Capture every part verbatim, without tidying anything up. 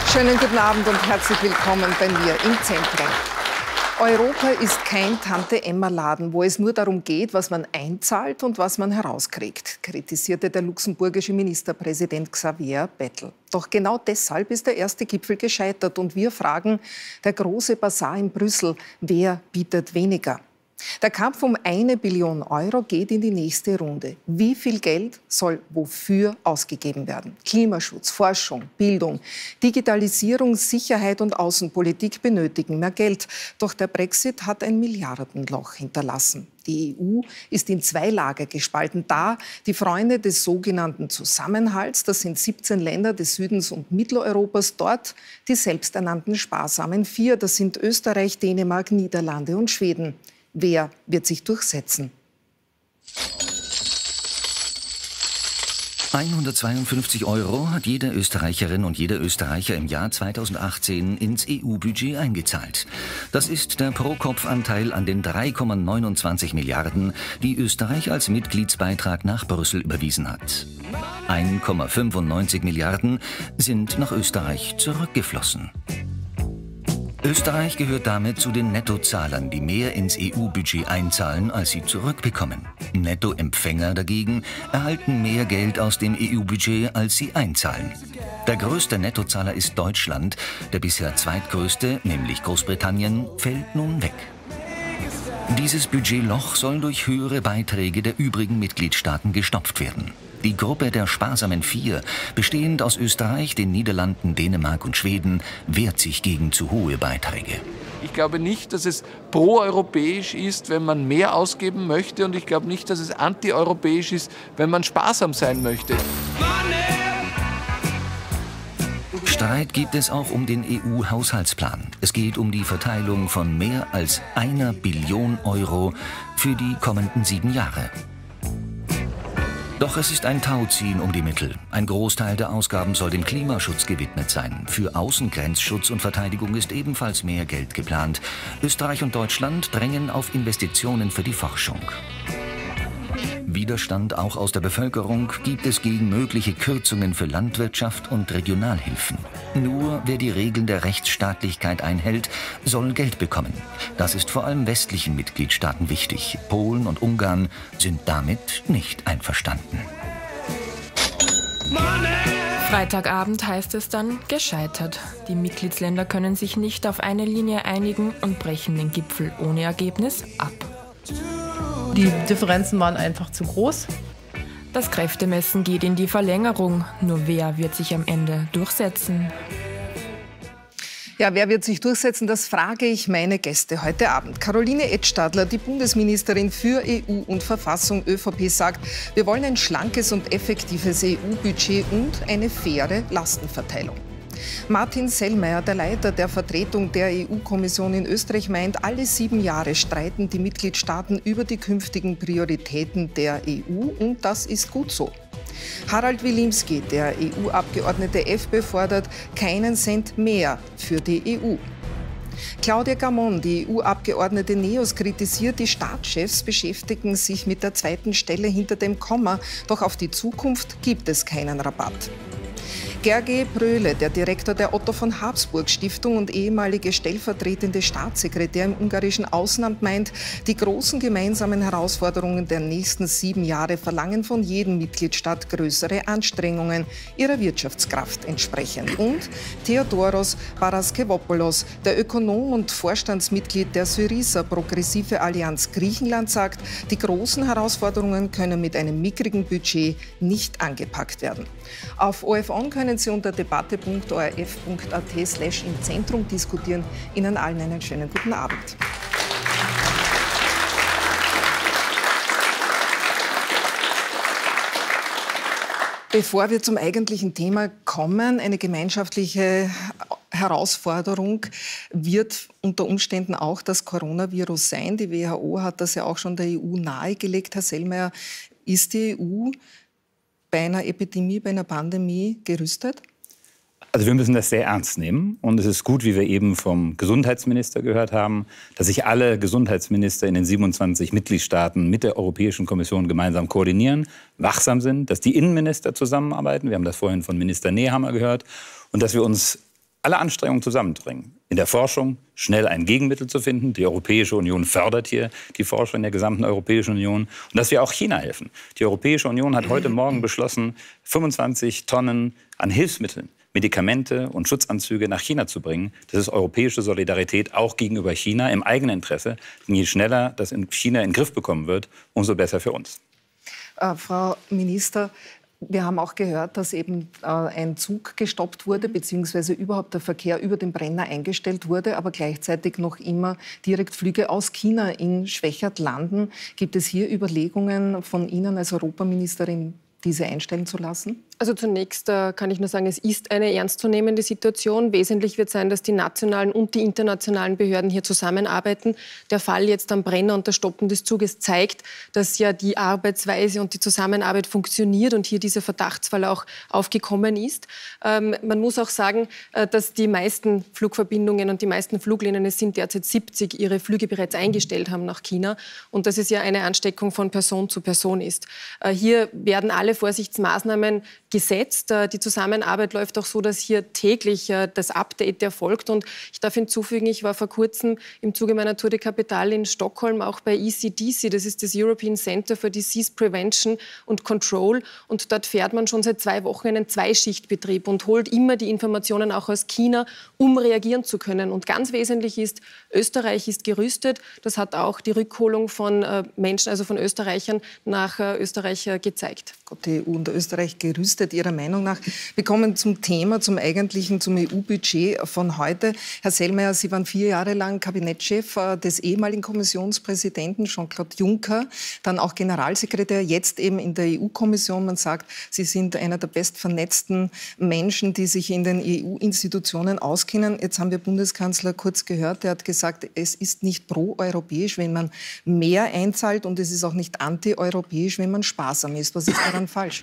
Schönen guten Abend und herzlich willkommen bei mir im Zentrum. Europa ist kein Tante-Emma-Laden, wo es nur darum geht, was man einzahlt und was man herauskriegt, kritisierte der luxemburgische Ministerpräsident Xavier Bettel. Doch genau deshalb ist der erste Gipfel gescheitert und wir fragen, der große Basar in Brüssel, wer bietet weniger? Der Kampf um eine Billion Euro geht in die nächste Runde. Wie viel Geld soll wofür ausgegeben werden? Klimaschutz, Forschung, Bildung, Digitalisierung, Sicherheit und Außenpolitik benötigen mehr Geld. Doch der Brexit hat ein Milliardenloch hinterlassen. Die E U ist in zwei Lager gespalten. Da die Freunde des sogenannten Zusammenhalts, das sind siebzehn Länder des Südens und Mitteleuropas, dort die selbsternannten sparsamen vier, das sind Österreich, Dänemark, Niederlande und Schweden. Wer wird sich durchsetzen? hundertzweiundfünfzig Euro hat jede Österreicherin und jeder Österreicher im Jahr zweitausendachtzehn ins E U-Budget eingezahlt. Das ist der Pro-Kopf-Anteil an den drei Komma neunundzwanzig Milliarden, die Österreich als Mitgliedsbeitrag nach Brüssel überwiesen hat. ein Komma fünfundneunzig Milliarden sind nach Österreich zurückgeflossen. Österreich gehört damit zu den Nettozahlern, die mehr ins E U-Budget einzahlen, als sie zurückbekommen. Nettoempfänger dagegen erhalten mehr Geld aus dem E U-Budget, als sie einzahlen. Der größte Nettozahler ist Deutschland, der bisher zweitgrößte, nämlich Großbritannien, fällt nun weg. Dieses Budgetloch soll durch höhere Beiträge der übrigen Mitgliedstaaten gestopft werden. Die Gruppe der sparsamen Vier, bestehend aus Österreich, den Niederlanden, Dänemark und Schweden, wehrt sich gegen zu hohe Beiträge. Ich glaube nicht, dass es proeuropäisch ist, wenn man mehr ausgeben möchte. Und ich glaube nicht, dass es antieuropäisch ist, wenn man sparsam sein möchte. Streit gibt es auch um den E U-Haushaltsplan. Es geht um die Verteilung von mehr als einer Billion Euro für die kommenden sieben Jahre. Doch es ist ein Tauziehen um die Mittel. Ein Großteil der Ausgaben soll dem Klimaschutz gewidmet sein. Für Außengrenzschutz und Verteidigung ist ebenfalls mehr Geld geplant. Österreich und Deutschland drängen auf Investitionen für die Forschung. Widerstand auch aus der Bevölkerung gibt es gegen mögliche Kürzungen für Landwirtschaft und Regionalhilfen. Nur wer die Regeln der Rechtsstaatlichkeit einhält, soll Geld bekommen. Das ist vor allem westlichen Mitgliedstaaten wichtig. Polen und Ungarn sind damit nicht einverstanden. Freitagabend heißt es dann gescheitert. Die Mitgliedsländer können sich nicht auf eine Linie einigen und brechen den Gipfel ohne Ergebnis ab. Die Differenzen waren einfach zu groß. Das Kräftemessen geht in die Verlängerung. Nur wer wird sich am Ende durchsetzen? Ja, wer wird sich durchsetzen, das frage ich meine Gäste heute Abend. Caroline Edstadler, die Bundesministerin für E U und Verfassung ÖVP, sagt, wir wollen ein schlankes und effektives E U-Budget und eine faire Lastenverteilung. Martin Sellmayr, der Leiter der Vertretung der E U-Kommission in Österreich, meint, alle sieben Jahre streiten die Mitgliedstaaten über die künftigen Prioritäten der E U und das ist gut so. Harald Wilimski, der E U-Abgeordnete FPÖ, fordert keinen Cent mehr für die E U. Claudia Gamon, die E U-Abgeordnete NEOS, kritisiert, die Staatschefs beschäftigen sich mit der zweiten Stelle hinter dem Komma, doch auf die Zukunft gibt es keinen Rabatt. Gergely Bröhle, der Direktor der Otto von Habsburg Stiftung und ehemalige stellvertretende Staatssekretär im ungarischen Außenamt, meint, die großen gemeinsamen Herausforderungen der nächsten sieben Jahre verlangen von jedem Mitgliedstaat größere Anstrengungen ihrer Wirtschaftskraft entsprechend. Und Theodoros Paraskevopoulos, der Ökonom und Vorstandsmitglied der Syriza Progressive Allianz Griechenland, sagt, die großen Herausforderungen können mit einem mickrigen Budget nicht angepackt werden. Auf O F On können Sie unter debatte punkt o r f punkt a t slash im Zentrum diskutieren. Ihnen allen einen schönen guten Abend. Bevor wir zum eigentlichen Thema kommen, eine gemeinschaftliche Herausforderung wird unter Umständen auch das Coronavirus sein. Die W H O hat das ja auch schon der E U nahegelegt. Herr Sellmayr, ist die E U bei einer Epidemie, bei einer Pandemie gerüstet? Also wir müssen das sehr ernst nehmen. Und es ist gut, wie wir eben vom Gesundheitsminister gehört haben, dass sich alle Gesundheitsminister in den siebenundzwanzig Mitgliedstaaten mit der Europäischen Kommission gemeinsam koordinieren, wachsam sind, dass die Innenminister zusammenarbeiten. Wir haben das vorhin von Minister Nehammer gehört. Und dass wir uns alle Anstrengungen zusammendringen. In der Forschung schnell ein Gegenmittel zu finden. Die Europäische Union fördert hier die Forschung in der gesamten Europäischen Union. Und dass wir auch China helfen. Die Europäische Union hat heute Morgen beschlossen, fünfundzwanzig Tonnen an Hilfsmitteln, Medikamente und Schutzanzüge nach China zu bringen. Das ist europäische Solidarität auch gegenüber China im eigenen Interesse. Denn je schneller das in China in den Griff bekommen wird, umso besser für uns. Äh, Frau Minister, wir haben auch gehört, dass eben äh, ein Zug gestoppt wurde, beziehungsweise überhaupt der Verkehr über den Brenner eingestellt wurde, aber gleichzeitig noch immer Direktflüge aus China in Schwechat landen. Gibt es hier Überlegungen von Ihnen als Europaministerin, diese einstellen zu lassen? Also zunächst äh, kann ich nur sagen, es ist eine ernstzunehmende Situation. Wesentlich wird sein, dass die nationalen und die internationalen Behörden hier zusammenarbeiten. Der Fall jetzt am Brenner und das Stoppen des Zuges zeigt, dass ja die Arbeitsweise und die Zusammenarbeit funktioniert und hier dieser Verdachtsfall auch aufgekommen ist. Ähm, man muss auch sagen, äh, dass die meisten Flugverbindungen und die meisten Fluglinien, es sind derzeit siebzig, ihre Flüge bereits eingestellt haben nach China und dass es ja eine Ansteckung von Person zu Person ist. Äh, hier werden alle Vorsichtsmaßnahmen gesetzt. Die Zusammenarbeit läuft auch so, dass hier täglich das Update erfolgt. Und ich darf hinzufügen, ich war vor kurzem im Zuge meiner Tour de Capitale in Stockholm auch bei E C D C, das ist das European Center for Disease Prevention and Control. Und dort fährt man schon seit zwei Wochen einen Zweischichtbetrieb und holt immer die Informationen auch aus China, um reagieren zu können. Und ganz wesentlich ist, Österreich ist gerüstet. Das hat auch die Rückholung von Menschen, also von Österreichern nach Österreich gezeigt. Gott, die E U und Österreich gerüstet, Ihrer Meinung nach. Wir kommen zum Thema, zum eigentlichen, zum E U-Budget von heute. Herr Selmayr, Sie waren vier Jahre lang Kabinettschef des ehemaligen Kommissionspräsidenten Jean-Claude Juncker, dann auch Generalsekretär, jetzt eben in der E U-Kommission. Man sagt, Sie sind einer der bestvernetzten Menschen, die sich in den E U-Institutionen auskennen. Jetzt haben wir Bundeskanzler Kurz gehört, der hat gesagt, es ist nicht pro-europäisch, wenn man mehr einzahlt und es ist auch nicht anti-europäisch, wenn man sparsam ist. Was ist daran falsch?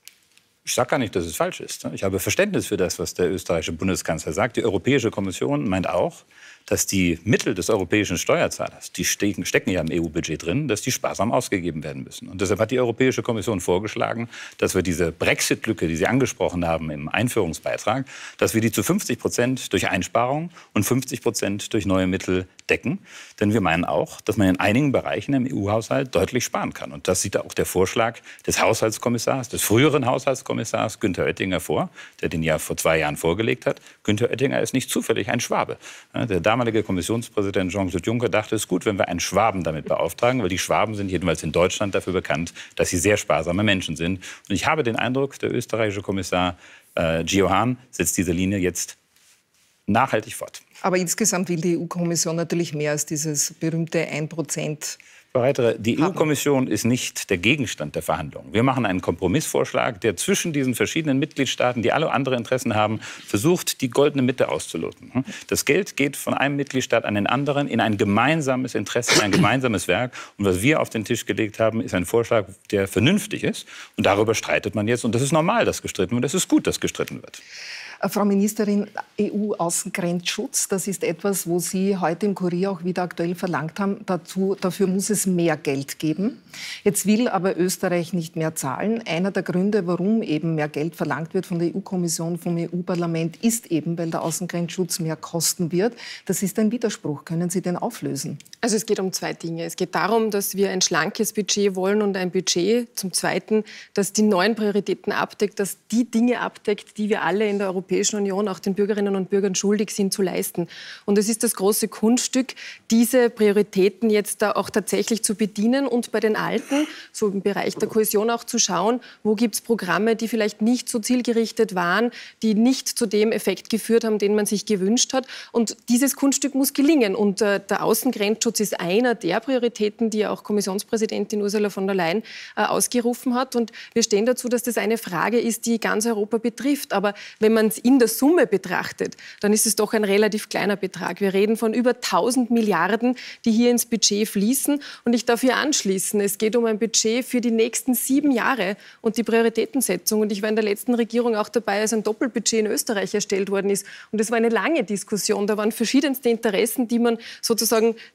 Ich sage gar nicht, dass es falsch ist. Ich habe Verständnis für das, was der österreichische Bundeskanzler sagt. Die Europäische Kommission meint auch, dass die Mittel des europäischen Steuerzahlers, die stecken, stecken ja im E U-Budget drin, dass die sparsam ausgegeben werden müssen. Und deshalb hat die Europäische Kommission vorgeschlagen, dass wir diese Brexit-Lücke, die Sie angesprochen haben im Einführungsbeitrag, dass wir die zu fünfzig Prozent durch Einsparung und fünfzig Prozent durch neue Mittel decken. Denn wir meinen auch, dass man in einigen Bereichen im E U-Haushalt deutlich sparen kann. Und das sieht auch der Vorschlag des Haushaltskommissars, des früheren Haushaltskommissars Günther Oettinger vor, der den ja vor zwei Jahren vorgelegt hat. Günther Oettinger ist nicht zufällig ein Schwabe. Der damalige Kommissionspräsident Jean-Claude Juncker dachte, es ist gut, wenn wir einen Schwaben damit beauftragen, weil die Schwaben sind jedenfalls in Deutschland dafür bekannt, dass sie sehr sparsame Menschen sind. Und ich habe den Eindruck, der österreichische Kommissar äh, Gio Hahn setzt diese Linie jetzt nachhaltig fort. Aber insgesamt will die E U-Kommission natürlich mehr als dieses berühmte ein Prozent. Frau Reiterer, die E U-Kommission ist nicht der Gegenstand der Verhandlungen. Wir machen einen Kompromissvorschlag, der zwischen diesen verschiedenen Mitgliedstaaten, die alle andere Interessen haben, versucht, die goldene Mitte auszuloten. Das Geld geht von einem Mitgliedstaat an den anderen in ein gemeinsames Interesse, in ein gemeinsames Werk. Und was wir auf den Tisch gelegt haben, ist ein Vorschlag, der vernünftig ist. Und darüber streitet man jetzt. Und das ist normal, dass gestritten wird. Es ist gut, dass gestritten wird. Frau Ministerin, E U-Außengrenzschutz, das ist etwas, wo Sie heute im Kurier auch wieder aktuell verlangt haben. Dazu, dafür muss es mehr Geld geben. Jetzt will aber Österreich nicht mehr zahlen. Einer der Gründe, warum eben mehr Geld verlangt wird von der E U-Kommission, vom E U-Parlament, ist eben, weil der Außengrenzschutz mehr kosten wird. Das ist ein Widerspruch. Können Sie den auflösen? Also es geht um zwei Dinge. Es geht darum, dass wir ein schlankes Budget wollen und ein Budget, zum Zweiten, das die neuen Prioritäten abdeckt, das die Dinge abdeckt, die wir alle in der Europäischen Union auch den Bürgerinnen und Bürgern schuldig sind zu leisten. Und es ist das große Kunststück, diese Prioritäten jetzt da auch tatsächlich zu bedienen und bei den Alten, so im Bereich der Kohäsion auch zu schauen, wo gibt es Programme, die vielleicht nicht so zielgerichtet waren, die nicht zu dem Effekt geführt haben, den man sich gewünscht hat. Und dieses Kunststück muss gelingen. Und äh, der Außengrenzschutz ist einer der Prioritäten, die auch Kommissionspräsidentin Ursula von der Leyen äh, ausgerufen hat. Und wir stehen dazu, dass das eine Frage ist, die ganz Europa betrifft. Aber wenn man es in der Summe betrachtet, dann ist es doch ein relativ kleiner Betrag. Wir reden von über tausend Milliarden, die hier ins Budget fließen. Und ich darf hier anschließen, es geht um ein Budget für die nächsten sieben Jahre und die Prioritätensetzung. Und ich war in der letzten Regierung auch dabei, als ein Doppelbudget in Österreich erstellt worden ist. Und es war eine lange Diskussion. Da waren verschiedenste Interessen, die man sozusagen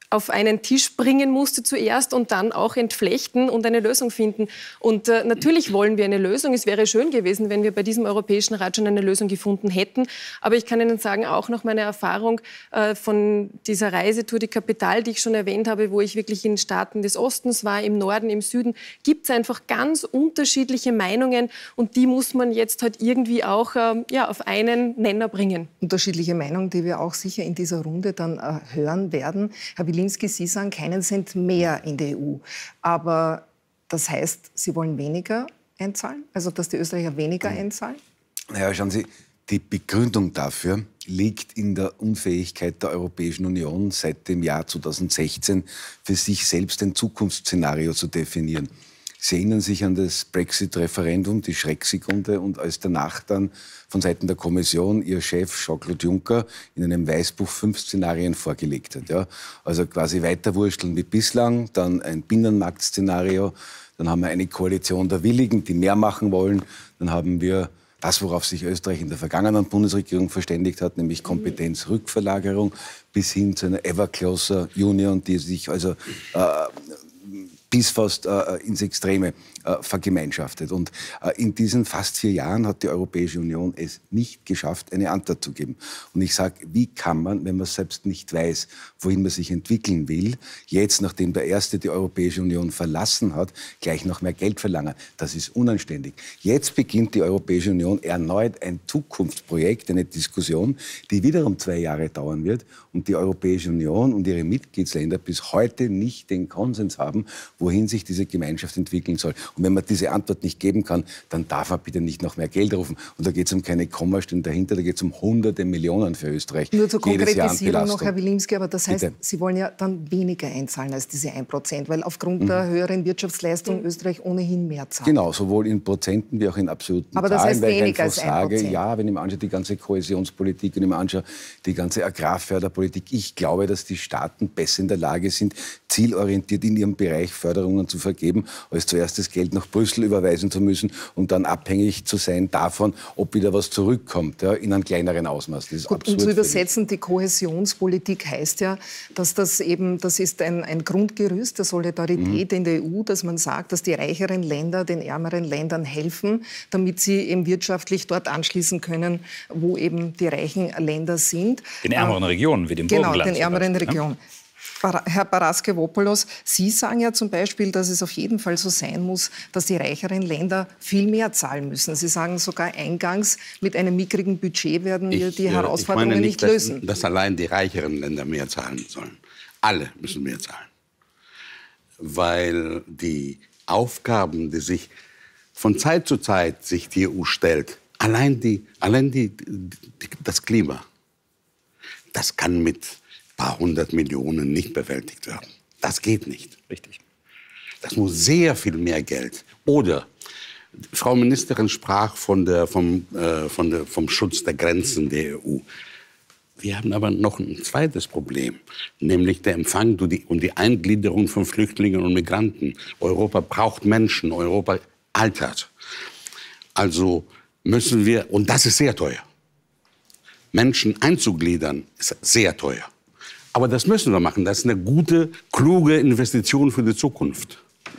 auf einen Tisch bringen musste zuerst und dann auch entflechten und eine Lösung finden. Und äh, natürlich wollen wir eine Lösung. Es wäre schön gewesen, wenn wir bei diesem Europäischen Rat schon eine Lösung gefunden hätten. Aber ich kann Ihnen sagen, auch nach meiner Erfahrung äh, von dieser Reisetour, die Kapital, die ich schon erwähnt habe, wo ich wirklich in Staaten des Ostens war, im Norden, im Süden, gibt es einfach ganz unterschiedliche Meinungen und die muss man jetzt halt irgendwie auch äh, ja, auf einen Nenner bringen. Unterschiedliche Meinungen, die wir auch sicher in dieser Runde dann äh, hören werden. Herr Wilimski, Sie sagen, keinen Cent mehr in der E U. Aber das heißt, Sie wollen weniger einzahlen? Also, dass die Österreicher weniger einzahlen? Naja, schauen Sie, die Begründung dafür liegt in der Unfähigkeit der Europäischen Union seit dem Jahr zweitausendsechzehn für sich selbst ein Zukunftsszenario zu definieren. Sie erinnern sich an das Brexit-Referendum, die Schrecksekunde, und als danach dann von Seiten der Kommission ihr Chef Jean-Claude Juncker in einem Weißbuch fünf Szenarien vorgelegt hat. Ja? Also quasi weiterwursteln wie bislang, dann ein Binnenmarktszenario, dann haben wir eine Koalition der Willigen, die mehr machen wollen, dann haben wir das, worauf sich Österreich in der vergangenen Bundesregierung verständigt hat, nämlich Kompetenzrückverlagerung, bis hin zu einer ever closer Union, die sich also äh, bis fast äh, ins Extreme äh, vergemeinschaftet. Und äh, in diesen fast vier Jahren hat die Europäische Union es nicht geschafft, eine Antwort zu geben. Und ich sage, wie kann man, wenn man selbst nicht weiß, wohin man sich entwickeln will, jetzt, nachdem der Erste die Europäische Union verlassen hat, gleich noch mehr Geld verlangen? Das ist unanständig. Jetzt beginnt die Europäische Union erneut ein Zukunftsprojekt, eine Diskussion, die wiederum zwei Jahre dauern wird und die Europäische Union und ihre Mitgliedsländer bis heute nicht den Konsens haben, wohin sich diese Gemeinschaft entwickeln soll. Und wenn man diese Antwort nicht geben kann, dann darf man bitte nicht noch mehr Geld rufen. Und da geht es um keine Kommastellen dahinter, da geht es um hunderte Millionen für Österreich. Nur zur Konkretisierung noch, Herr Wilimski, aber das heißt, bitte. Sie wollen ja dann weniger einzahlen als diese ein Prozent, weil aufgrund mhm. der höheren Wirtschaftsleistung Österreich ohnehin mehr zahlt. Genau, sowohl in Prozenten wie auch in absoluten aber das Zahlen. heißt weil weniger ich als ein Prozent. sage, ja, wenn ich mir anschaue, die ganze Kohäsionspolitik und ich mir anschaue, die ganze Agrarförderpolitik, ich glaube, dass die Staaten besser in der Lage sind, zielorientiert in ihrem Bereich Förderungen zu vergeben, als zuerst das Geld nach Brüssel überweisen zu müssen und dann abhängig zu sein davon, ob wieder was zurückkommt, ja, in einem kleineren Ausmaß. Das ist Gut, absurd. um zu übersetzen, die Kohäsionspolitik heißt ja, dass das eben, das ist ein, ein Grundgerüst der Solidarität mhm. in der E U, dass man sagt, dass die reicheren Länder den ärmeren Ländern helfen, damit sie eben wirtschaftlich dort anschließen können, wo eben die reichen Länder sind. Den ärmeren Regionen, wie dem Genau, Burgenland. den ärmeren Beispiel, Regionen. Ja? Herr Paraskevopoulos, Sie sagen ja zum Beispiel, dass es auf jeden Fall so sein muss, dass die reicheren Länder viel mehr zahlen müssen. Sie sagen sogar eingangs, mit einem mickrigen Budget werden wir ich, die Herausforderungen ich meine nicht, nicht lösen. Dass, dass allein die reicheren Länder mehr zahlen sollen. Alle müssen mehr zahlen. Weil die Aufgaben, die sich von Zeit zu Zeit sich die E U stellt, allein, die, allein die, die, das Klima, das kann mit ein paar hundert Millionen nicht bewältigt werden. Das geht nicht. Richtig. Das muss sehr viel mehr Geld. Oder, Frau Ministerin sprach von der, vom, äh, von der, vom Schutz der Grenzen der E U. Wir haben aber noch ein zweites Problem, nämlich der Empfang und die, und die Eingliederung von Flüchtlingen und Migranten. Europa braucht Menschen, Europa altert. Also müssen wir, und das ist sehr teuer, Menschen einzugliedern, ist sehr teuer. Aber das müssen wir machen. Das ist eine gute, kluge Investition für die Zukunft.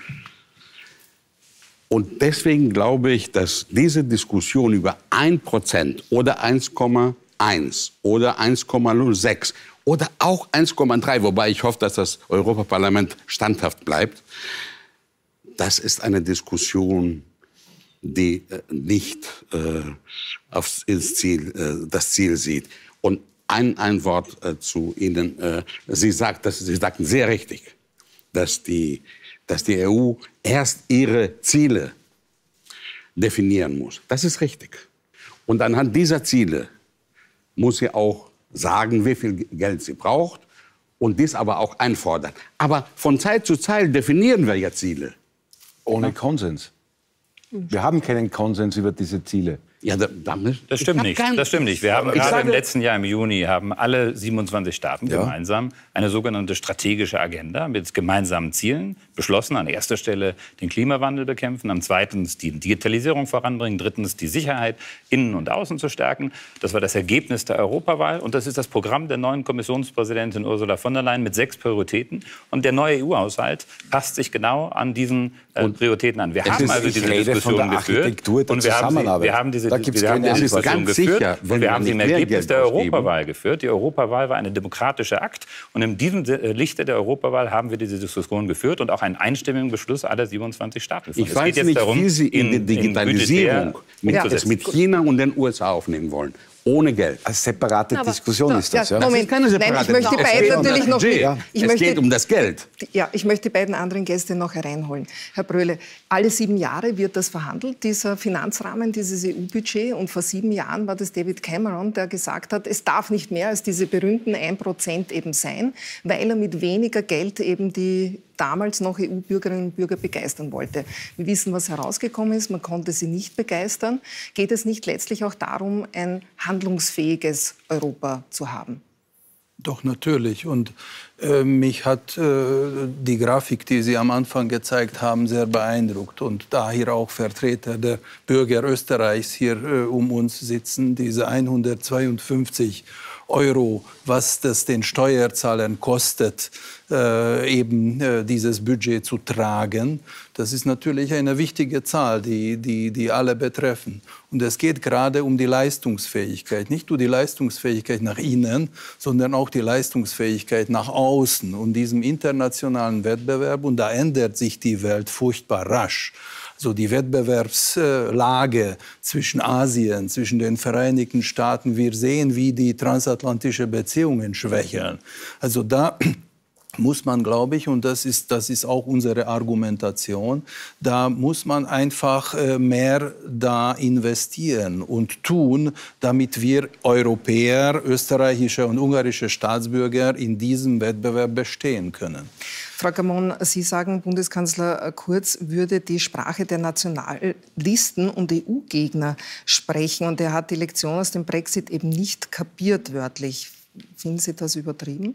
Und deswegen glaube ich, dass diese Diskussion über ein Prozent oder eins Komma eins oder eins Komma null sechs oder auch eins Komma drei, wobei ich hoffe, dass das Europaparlament standhaft bleibt, das ist eine Diskussion, die äh, nicht äh, aufs ins Ziel, äh, das Ziel sieht. Und ein, ein Wort äh, zu Ihnen. Äh, Sie, sagt, dass, Sie sagten sehr richtig, dass die, dass die E U erst ihre Ziele definieren muss. Das ist richtig. Und anhand dieser Ziele muss sie auch sagen, wie viel Geld sie braucht und dies aber auch einfordern. Aber von Zeit zu Zeit definieren wir ja Ziele. Ohne Konsens. Wir haben keinen Konsens über diese Ziele. Ja, da, da das stimmt nicht. Das stimmt nicht. Wir haben gerade im letzten Jahr im Juni haben alle siebenundzwanzig Staaten ja. gemeinsam eine sogenannte strategische Agenda mit gemeinsamen Zielen beschlossen. An erster Stelle den Klimawandel bekämpfen, am zweiten die Digitalisierung voranbringen, drittens die Sicherheit innen und außen zu stärken. Das war das Ergebnis der Europawahl und das ist das Programm der neuen Kommissionspräsidentin Ursula von der Leyen mit sechs Prioritäten. Und der neue E U-Haushalt passt sich genau an diesen äh, Prioritäten an. Wir haben also diese Diskussion geführt und wir haben, sie, wir haben diese Da gibt's wir haben keine die Diskussion geführt sicher, und wir haben sie im Ergebnis der Europawahl geführt. Die Europawahl war ein demokratischer Akt und in diesem Lichte der Europawahl haben wir diese Diskussion geführt und auch einen einstimmigen Beschluss aller siebenundzwanzig Staaten. Ich es weiß geht jetzt nicht, darum, wie Sie in, in die Digitalisierung in mit, ja. mit China und den U S A aufnehmen wollen. Ohne Geld. Eine separate Aber, Diskussion so, ist das, ja. ja? Moment, das ist keine separate Nein, ich möchte die beiden um natürlich noch... Ja. Ich es möchte, geht um das Geld. Ja, ich möchte die beiden anderen Gäste noch hereinholen. Herr Bröhle, alle sieben Jahre wird das verhandelt, dieser Finanzrahmen, dieses E U-Budget. Und vor sieben Jahren war das David Cameron, der gesagt hat, es darf nicht mehr als diese berühmten ein Prozent eben sein, weil er mit weniger Geld eben die damals noch E U-Bürgerinnen und Bürger begeistern wollte. Wir wissen, was herausgekommen ist. Man konnte sie nicht begeistern. Geht es nicht letztlich auch darum, ein handlungsfähiges Europa zu haben? Doch, natürlich. Und äh, mich hat äh, die Grafik, die Sie am Anfang gezeigt haben, sehr beeindruckt. Und da hier auch Vertreter der Bürger Österreichs hier äh, um uns sitzen, diese hundertzweiundfünfzig Euro, was das den Steuerzahlern kostet, äh, eben äh, dieses Budget zu tragen. Das ist natürlich eine wichtige Zahl, die, die, die alle betreffen. Und es geht gerade um die Leistungsfähigkeit. Nicht nur die Leistungsfähigkeit nach innen, sondern auch die Leistungsfähigkeit nach außen und diesem internationalen Wettbewerb. Und da ändert sich die Welt furchtbar rasch. So die Wettbewerbslage zwischen Asien, zwischen den Vereinigten Staaten. Wir sehen, wie die transatlantischen Beziehungen schwächeln. Also da muss man, glaube ich, und das ist, das ist auch unsere Argumentation, da muss man einfach mehr da investieren und tun, damit wir Europäer, österreichische und ungarische Staatsbürger in diesem Wettbewerb bestehen können. Frau Gamon, Sie sagen, Bundeskanzler Kurz würde die Sprache der Nationalisten und E U-Gegner sprechen. Und er hat die Lektion aus dem Brexit eben nicht kapiert, wörtlich. Finden Sie das übertrieben?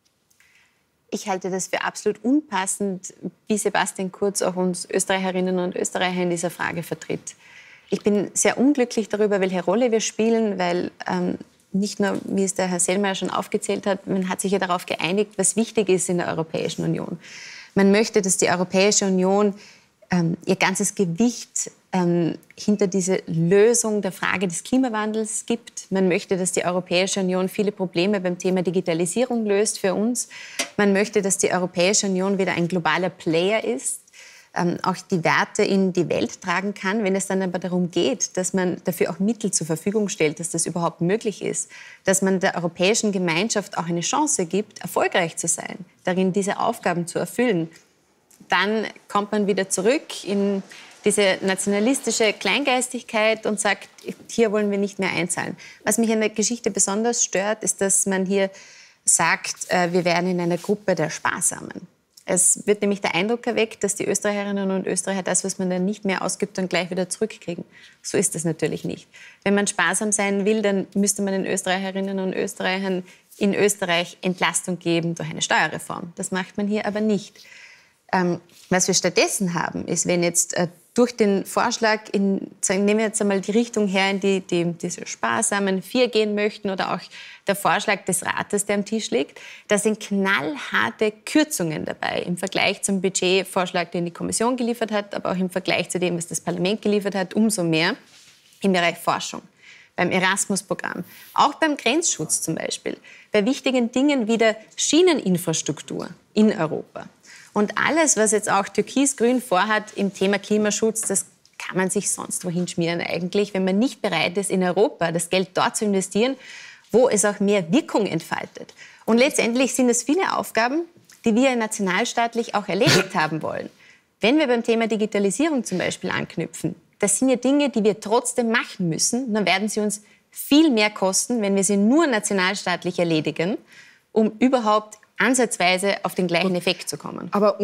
Ich halte das für absolut unpassend, wie Sebastian Kurz auch uns Österreicherinnen und Österreicher in dieser Frage vertritt. Ich bin sehr unglücklich darüber, welche Rolle wir spielen, weil ähm, nicht nur, wie es der Herr Selmayr schon aufgezählt hat, man hat sich ja darauf geeinigt, was wichtig ist in der Europäischen Union. Man möchte, dass die Europäische Union ähm, ihr ganzes Gewicht ähm, hinter diese Lösung der Frage des Klimawandels gibt. Man möchte, dass die Europäische Union viele Probleme beim Thema Digitalisierung löst für uns. Man möchte, dass die Europäische Union wieder ein globaler Player ist, ähm, auch die Werte in die Welt tragen kann. Wenn es dann aber darum geht, dass man dafür auch Mittel zur Verfügung stellt, dass das überhaupt möglich ist, dass man der europäischen Gemeinschaft auch eine Chance gibt, erfolgreich zu sein, darin diese Aufgaben zu erfüllen, dann kommt man wieder zurück in diese nationalistische Kleingeistigkeit und sagt, hier wollen wir nicht mehr einzahlen. Was mich an der Geschichte besonders stört, ist, dass man hier sagt, wir wären in einer Gruppe der Sparsamen. Es wird nämlich der Eindruck erweckt, dass die Österreicherinnen und Österreicher das, was man dann nicht mehr ausgibt, dann gleich wieder zurückkriegen. So ist das natürlich nicht. Wenn man sparsam sein will, dann müsste man den Österreicherinnen und Österreichern in Österreich Entlastung geben durch eine Steuerreform. Das macht man hier aber nicht. Ähm, was wir stattdessen haben, ist, wenn jetzt äh, durch den Vorschlag, in, sagen, nehmen wir jetzt einmal die Richtung her, in die, die diese sparsamen vier gehen möchten oder auch der Vorschlag des Rates, der am Tisch liegt, da sind knallharte Kürzungen dabei im Vergleich zum Budgetvorschlag, den die Kommission geliefert hat, aber auch im Vergleich zu dem, was das Parlament geliefert hat, umso mehr im Bereich Forschung, beim Erasmus-Programm, auch beim Grenzschutz zum Beispiel, bei wichtigen Dingen wie der Schieneninfrastruktur in Europa. Und alles, was jetzt auch Türkis-Grün vorhat im Thema Klimaschutz, das kann man sich sonst wohin schmieren eigentlich, wenn man nicht bereit ist, in Europa das Geld dort zu investieren, wo es auch mehr Wirkung entfaltet. Und letztendlich sind es viele Aufgaben, die wir nationalstaatlich auch erledigt haben wollen. Wenn wir beim Thema Digitalisierung zum Beispiel anknüpfen, das sind ja Dinge, die wir trotzdem machen müssen, dann werden sie uns viel mehr kosten, wenn wir sie nur nationalstaatlich erledigen, um überhaupt ansatzweise auf den gleichen Effekt zu kommen. Aber um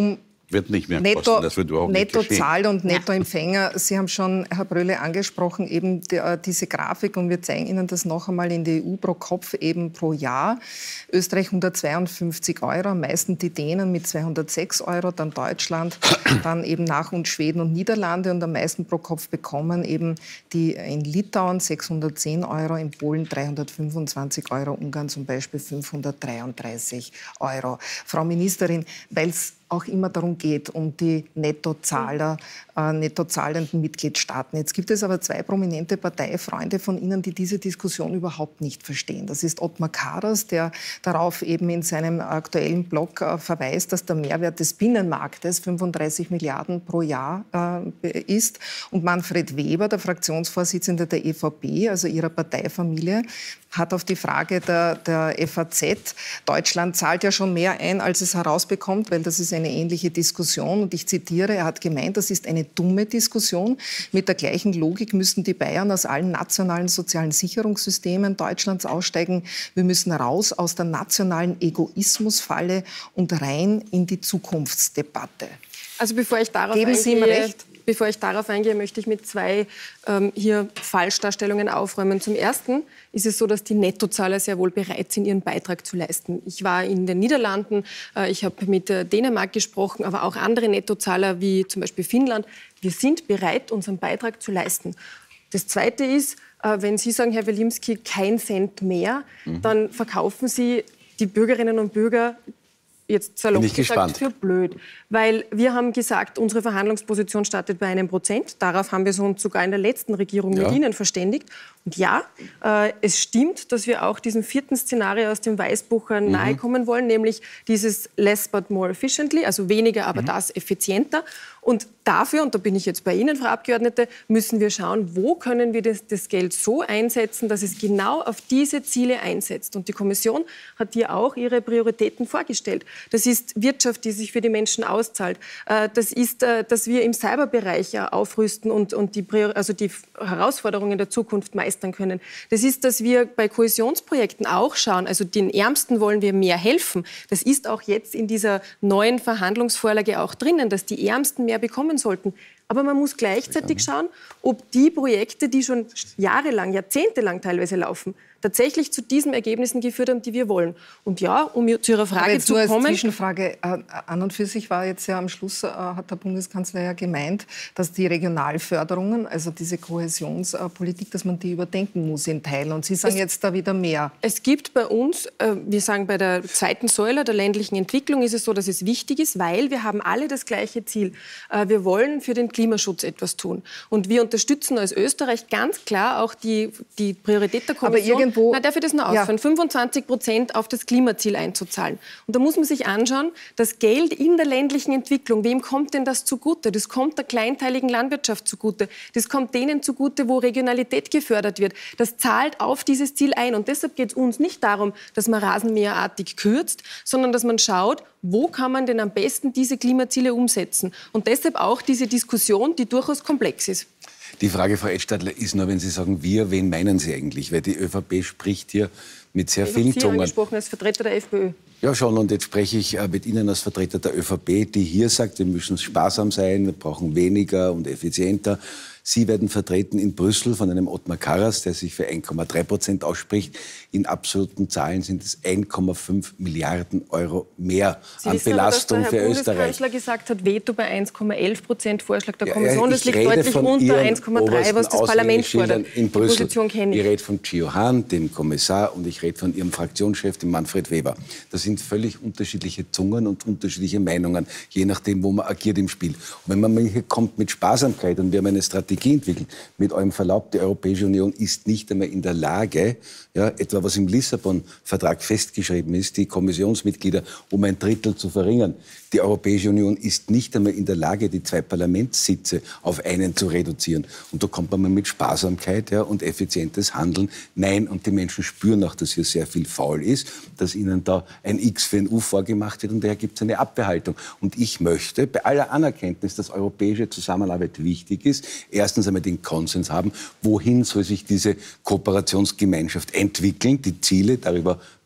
wird nicht mehr Netto, kosten. Das wird überhaupt nicht geschehen. Nettozahl und Nettoempfänger. Sie haben schon, Herr Bröhle, angesprochen, eben die, diese Grafik, und wir zeigen Ihnen das noch einmal in der E U pro Kopf eben pro Jahr. Österreich hundertzweiundfünfzig Euro, am meisten die Dänen mit zweihundertsechs Euro, dann Deutschland, dann eben nach uns Schweden und Niederlande, und am meisten pro Kopf bekommen eben die in Litauen sechshundertzehn Euro, in Polen dreihundertfünfundzwanzig Euro, Ungarn zum Beispiel fünfhundertdreiunddreißig Euro. Frau Ministerin, weil es auch immer darum geht, um die Nettozahler, äh, nettozahlenden Mitgliedstaaten. Jetzt gibt es aber zwei prominente Parteifreunde von Ihnen, die diese Diskussion überhaupt nicht verstehen. Das ist Ottmar Karas, der darauf eben in seinem aktuellen Blog äh, verweist, dass der Mehrwert des Binnenmarktes fünfunddreißig Milliarden pro Jahr äh, ist. Und Manfred Weber, der Fraktionsvorsitzende der E V P, also Ihrer Parteifamilie, hat auf die Frage der, der F A Z, Deutschland zahlt ja schon mehr ein, als es herausbekommt, weil das ist eine ähnliche Diskussion. Und ich zitiere, er hat gemeint, das ist eine dumme Diskussion. Mit der gleichen Logik müssten die Bayern aus allen nationalen sozialen Sicherungssystemen Deutschlands aussteigen. Wir müssen raus aus der nationalen Egoismusfalle und rein in die Zukunftsdebatte. Also bevor ich darauf Geben Sie ihm eingehe, recht? Bevor ich darauf eingehe, möchte ich mit zwei ähm, hier Falschdarstellungen aufräumen. Zum Ersten ist es so, dass die Nettozahler sehr wohl bereit sind, ihren Beitrag zu leisten. Ich war in den Niederlanden, äh, ich habe mit äh, Dänemark gesprochen, aber auch andere Nettozahler wie zum Beispiel Finnland. Wir sind bereit, unseren Beitrag zu leisten. Das Zweite ist, äh, wenn Sie sagen, Herr Wilimski, kein Cent mehr, mhm. dann verkaufen Sie die Bürgerinnen und Bürger jetzt salopp gesagt, für blöd. Weil wir haben gesagt, unsere Verhandlungsposition startet bei einem Prozent. Darauf haben wir uns sogar in der letzten Regierung ja. mit Ihnen verständigt. Und ja, äh, es stimmt, dass wir auch diesem vierten Szenario aus dem Weißbuch mhm. nahe kommen wollen, nämlich dieses less but more efficiently, also weniger, aber mhm. das effizienter. Und dafür, und da bin ich jetzt bei Ihnen, Frau Abgeordnete, müssen wir schauen, wo können wir das, das Geld so einsetzen, dass es genau auf diese Ziele einsetzt. Und die Kommission hat hier auch ihre Prioritäten vorgestellt. Das ist Wirtschaft, die sich für die Menschen auszahlt. Das ist, dass wir im Cyberbereich aufrüsten und, und die, Prior- also die Herausforderungen der Zukunft meistern können. Das ist, dass wir bei Kohäsionsprojekten auch schauen, also den Ärmsten wollen wir mehr helfen. Das ist auch jetzt in dieser neuen Verhandlungsvorlage auch drinnen, dass die Ärmsten mehr bekommen sollten. Aber man muss gleichzeitig schauen, ob die Projekte, die schon jahrelang, jahrzehntelang teilweise laufen, tatsächlich zu diesen Ergebnissen geführt haben, die wir wollen. Und ja, um zu Ihrer Frage Aber jetzt zu nur kommen... als Zwischenfrage, äh, an und für sich war jetzt ja am Schluss, äh, hat der Bundeskanzler ja gemeint, dass die Regionalförderungen, also diese Kohäsionspolitik, dass man die überdenken muss in Teilen. Und Sie sagen es, jetzt da wieder mehr. Es gibt bei uns, äh, wir sagen bei der zweiten Säule der ländlichen Entwicklung ist es so, dass es wichtig ist, weil wir haben alle das gleiche Ziel. Äh, wir wollen für den Klimaschutz etwas tun. Und wir unterstützen als Österreich ganz klar auch die, die Priorität der Kommission. Aber Na, darf ich das noch ausführen? Ja. fünfundzwanzig Prozent auf das Klimaziel einzuzahlen. Und da muss man sich anschauen, das Geld in der ländlichen Entwicklung, wem kommt denn das zugute? Das kommt der kleinteiligen Landwirtschaft zugute. Das kommt denen zugute, wo Regionalität gefördert wird. Das zahlt auf dieses Ziel ein. Und deshalb geht es uns nicht darum, dass man rasenmäherartig kürzt, sondern dass man schaut, wo kann man denn am besten diese Klimaziele umsetzen? Und deshalb auch diese Diskussion, die durchaus komplex ist. Die Frage, Frau Edstadler, ist nur, wenn Sie sagen wir, wen meinen Sie eigentlich? Weil die ÖVP spricht hier mit sehr ich vielen Sie Zungen. angesprochen als Vertreter der FPÖ. Ja, schon. Und jetzt spreche ich mit Ihnen als Vertreter der ÖVP, die hier sagt, wir müssen sparsam sein, wir brauchen weniger und effizienter. Sie werden vertreten in Brüssel von einem Ottmar Karas, der sich für ein Komma drei Prozent ausspricht. In absoluten Zahlen sind es ein Komma fünf Milliarden Euro mehr Sie an wissen Belastung aber, dass der für Herr Österreich. Der Bundeskanzler gesagt hat, Veto bei eins Komma elf Prozent Vorschlag der Ja, Kommission. Das liegt deutlich unter eins Komma drei, was das Parlament fordert. In Brüssel. Die Position kenne ich. Ich rede von Gio Hahn, dem Kommissar, und ich rede von Ihrem Fraktionschef, dem Manfred Weber. Das sind völlig unterschiedliche Zungen und unterschiedliche Meinungen, je nachdem, wo man agiert im Spiel. Und wenn man hier kommt mit Sparsamkeit, und wir haben eine Strategie entwickelt, mit eurem Verlaub, die Europäische Union ist nicht einmal in der Lage, ja, etwa was im Lissabon-Vertrag festgeschrieben ist, die Kommissionsmitglieder um ein Drittel zu verringern. Die Europäische Union ist nicht einmal in der Lage, die zwei Parlamentssitze auf einen zu reduzieren. Und da kommt man mit Sparsamkeit, ja, und effizientes Handeln. Nein, und die Menschen spüren auch, dass hier sehr viel faul ist, dass ihnen da ein X für ein U vorgemacht wird, und daher gibt es eine Abwehrhaltung. Und ich möchte, bei aller Anerkenntnis, dass europäische Zusammenarbeit wichtig ist, erstens einmal den Konsens haben, wohin soll sich diese Kooperationsgemeinschaft entwickeln, die Ziele, darüber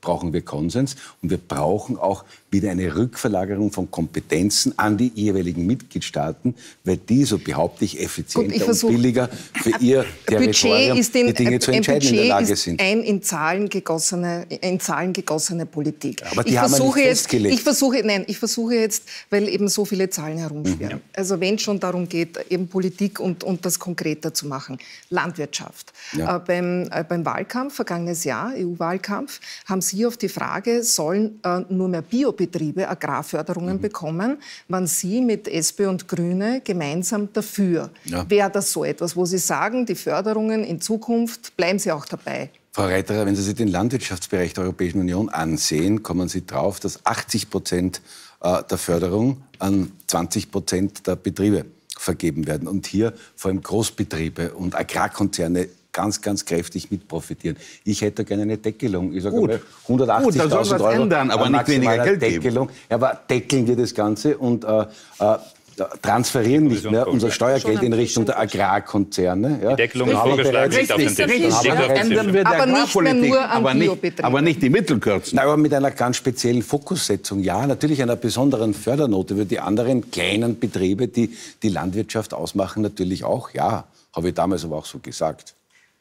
brauchen wir Konsens und wir brauchen auch wieder eine Rückverlagerung von Kompetenzen an die jeweiligen Mitgliedstaaten, weil die, so behaupte ich, effizienter Gut, ich versuch, und billiger für ihr Territorium ist in, die Dinge zu entscheiden Budget in der Lage ist sind. Ein in Zahlen gegossene, in Zahlen gegossene Politik. Aber die ich haben versuche wir nicht jetzt, festgelegt. ich versuche, nein, ich versuche jetzt, weil eben so viele Zahlen herumschwirren. Mhm. Also wenn es schon darum geht, eben Politik und, und das konkreter zu machen. Landwirtschaft. Ja. Äh, beim, äh, beim Wahlkampf, vergangenes Jahr, E U-Wahlkampf, haben Sie auf die Frage, sollen äh, nur mehr Biobetriebe Agrarförderungen mhm. bekommen, waren Sie mit S P und Grüne gemeinsam dafür. Ja. Wäre das so etwas, wo Sie sagen, die Förderungen in Zukunft, bleiben Sie auch dabei? Frau Reiterer, wenn Sie sich den Landwirtschaftsbereich der Europäischen Union ansehen, kommen Sie drauf, dass achtzig Prozent der Förderung an zwanzig Prozent der Betriebe vergeben werden. Und hier vor allem Großbetriebe und Agrarkonzerne ganz, ganz kräftig mit profitieren. Ich hätte gerne eine Deckelung. Ich sage hundertachtzigtausend Euro ändern, aber nicht weniger Geld Deckelung. Geben. Ja, aber deckeln wir das Ganze und äh, äh, transferieren nicht mehr unser Steuergeld in Richtung der Agrarkonzerne. Ja. Die Deckelung ist vorgeschlagen, nicht auf den Tisch. Ändern wir die aber nicht mehr nur an aber nicht, aber nicht die Mittel kürzen. Nein, aber mit einer ganz speziellen Fokussetzung. Ja, natürlich einer besonderen Fördernote für die anderen kleinen Betriebe, die die Landwirtschaft ausmachen, natürlich auch. Ja, habe ich damals aber auch so gesagt.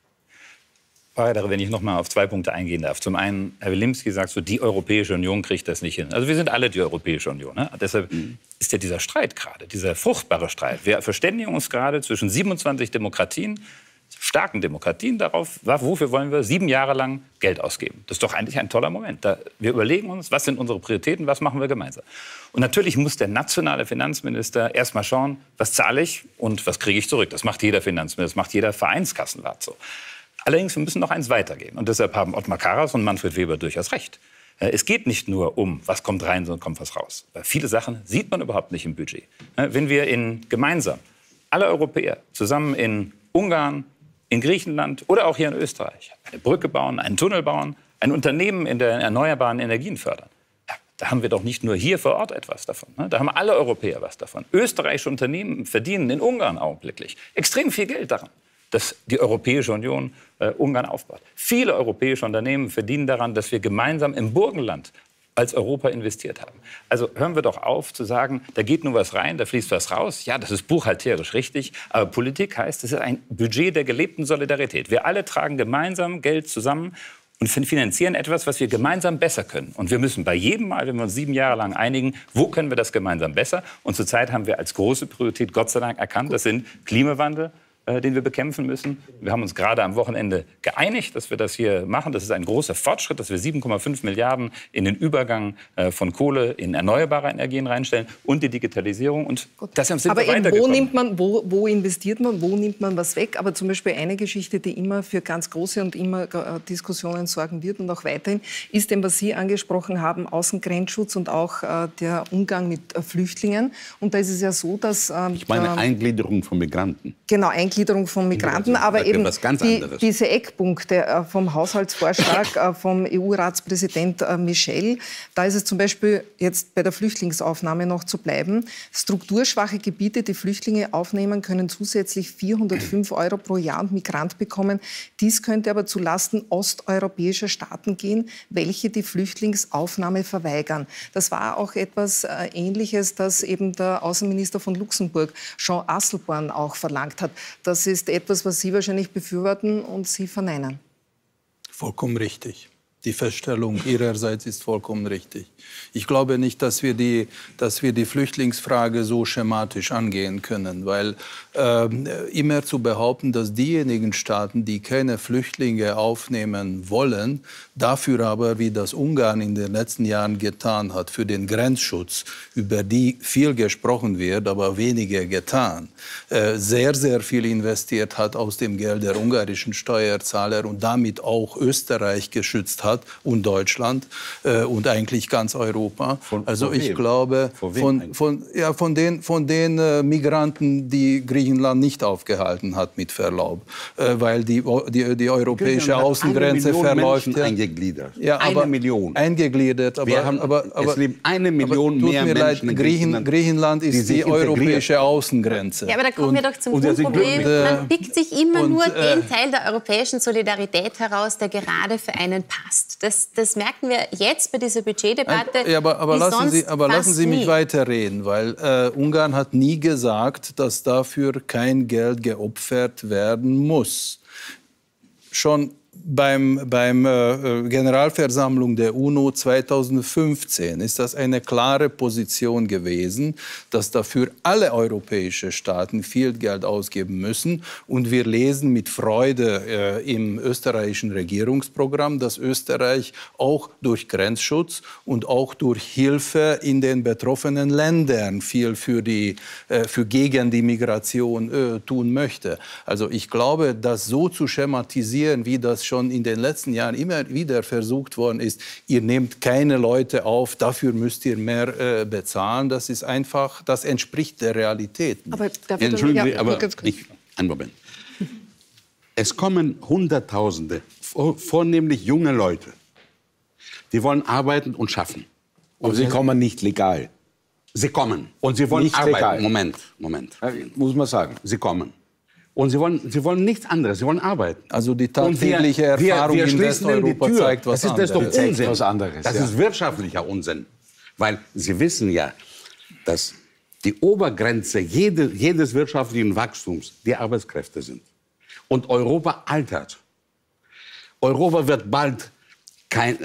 Wenn ich noch mal auf zwei Punkte eingehen darf. Zum einen, Herr Wilimski sagt so, die Europäische Union kriegt das nicht hin. Also wir sind alle die Europäische Union. Ne? Deshalb mhm. ist ja dieser Streit gerade, dieser fruchtbare Streit. Wir verständigen uns gerade zwischen siebenundzwanzig Demokratien, starken Demokratien darauf, wofür wollen wir sieben Jahre lang Geld ausgeben. Das ist doch eigentlich ein toller Moment. Da, wir überlegen uns, was sind unsere Prioritäten, was machen wir gemeinsam. Und natürlich muss der nationale Finanzminister erst mal schauen, was zahle ich und was kriege ich zurück. Das macht jeder Finanzminister, das macht jeder Vereinskassenwart so. Allerdings, wir müssen noch eins weitergehen. Und deshalb haben Ottmar Karas und Manfred Weber durchaus recht. Es geht nicht nur um, was kommt rein, sondern kommt was raus. Weil viele Sachen sieht man überhaupt nicht im Budget. Wenn wir in, gemeinsam, alle Europäer, zusammen in Ungarn, in Griechenland oder auch hier in Österreich eine Brücke bauen, einen Tunnel bauen, ein Unternehmen in den erneuerbaren Energien fördern, ja, da haben wir doch nicht nur hier vor Ort etwas davon. Da haben alle Europäer was davon. Österreichische Unternehmen verdienen in Ungarn augenblicklich extrem viel Geld daran, dass die Europäische Union äh, Ungarn aufbaut. Viele europäische Unternehmen verdienen daran, dass wir gemeinsam im Burgenland als Europa investiert haben. Also hören wir doch auf zu sagen, da geht nur was rein, da fließt was raus. Ja, das ist buchhalterisch richtig, aber Politik heißt, es ist ein Budget der gelebten Solidarität. Wir alle tragen gemeinsam Geld zusammen und finanzieren etwas, was wir gemeinsam besser können. Und wir müssen bei jedem Mal, wenn wir uns sieben Jahre lang einigen, wo können wir das gemeinsam besser? Und zurzeit haben wir als große Priorität Gott sei Dank erkannt, das sind Klimawandel, den wir bekämpfen müssen. Wir haben uns gerade am Wochenende geeinigt, dass wir das hier machen. Das ist ein großer Fortschritt, dass wir sieben Komma fünf Milliarden in den Übergang von Kohle in erneuerbare Energien reinstellen und die Digitalisierung. Und deshalb sind Aber wir weitergekommen. Wo nimmt man, wo, wo investiert man, wo nimmt man was weg? Aber zum Beispiel eine Geschichte, die immer für ganz große und immer äh, Diskussionen sorgen wird und auch weiterhin, ist eben, was Sie angesprochen haben, Außengrenzschutz und auch äh, der Umgang mit äh, Flüchtlingen. Und da ist es ja so, dass... Äh, ich meine Eingliederung von Migranten. Genau, Eingliederung von Migranten, aber eben die, diese Eckpunkte vom Haushaltsvorschlag vom E U-Ratspräsident Michel, da ist es zum Beispiel jetzt bei der Flüchtlingsaufnahme noch zu bleiben. Strukturschwache Gebiete, die Flüchtlinge aufnehmen, können zusätzlich vierhundertfünf Euro pro Jahr und Migrant bekommen. Dies könnte aber zulasten osteuropäischer Staaten gehen, welche die Flüchtlingsaufnahme verweigern. Das war auch etwas Ähnliches, das eben der Außenminister von Luxemburg, Jean Asselborn, auch verlangt hat. Das ist etwas, was Sie wahrscheinlich befürworten und Sie verneinen. Vollkommen richtig. Die Feststellung Ihrerseits ist vollkommen richtig. Ich glaube nicht, dass wir die, dass wir die Flüchtlingsfrage so schematisch angehen können, weil äh, immer zu behaupten, dass diejenigen Staaten, die keine Flüchtlinge aufnehmen wollen, dafür aber, wie das Ungarn in den letzten Jahren getan hat, für den Grenzschutz, über die viel gesprochen wird, aber weniger getan, äh, sehr, sehr viel investiert hat aus dem Geld der ungarischen Steuerzahler und damit auch Österreich geschützt hat und Deutschland äh, und eigentlich ganz Europa. Von, also von ich wem? glaube, von, von, ja, von den, von den äh, Migranten, die Griechenland nicht aufgehalten hat, mit Verlaub. Äh, weil die, die, die europäische Außengrenze verläuft. Ja, eingegliedert. Ja, aber, eine Million. Eingegliedert. Aber, Wir haben, aber, aber, es leben eine Million aber, mehr mir Menschen leid, in Griechen, Griechenland ist die, die europäische Außengrenze. Ja, aber da kommen und, wir doch zum und Grundproblem. Man pickt sich immer und, nur äh, den Teil der europäischen Solidarität heraus, der gerade für einen passt. passt. Das, das merken wir jetzt bei dieser Budgetdebatte. Ja, aber aber, lassen, Sie, aber lassen Sie mich nie. weiterreden, weil äh, Ungarn hat nie gesagt, dass dafür kein Geld geopfert werden muss. Schon beim, beim äh, Generalversammlung der UNO zweitausendfünfzehn ist das eine klare Position gewesen, dass dafür alle europäischen Staaten viel Geld ausgeben müssen. Und wir lesen mit Freude äh, im österreichischen Regierungsprogramm, dass Österreich auch durch Grenzschutz und auch durch Hilfe in den betroffenen Ländern viel für, die, äh, für gegen die Migration äh, tun möchte. Also ich glaube, das so zu schematisieren, wie das schon in den letzten Jahren immer wieder versucht worden ist, ihr nehmt keine Leute auf, dafür müsst ihr mehr äh, bezahlen. Das ist einfach, das entspricht der Realität. Aber darf ich Entschuldigen Sie, ja, aber ich, einen Moment. Es kommen Hunderttausende, vornehmlich junge Leute, die wollen arbeiten und schaffen. Und sie kommen nicht legal. Sie kommen und sie wollen Nicht arbeiten. legal. Moment, Moment. Ja, muss man sagen. Sie kommen. Und sie wollen, sie wollen nichts anderes, sie wollen arbeiten. Also die Und wir- tagtägliche wir- Erfahrung wir in schließen ihnen die Westeuropa Tür. zeigt was Das ist, das ist doch anderes. Zeigt Unsinn. was anderes, Das ja. ist wirtschaftlicher Unsinn. Weil Sie wissen ja, dass die Obergrenze jede, jedes wirtschaftlichen Wachstums die Arbeitskräfte sind. Und Europa altert. Europa wird bald kein,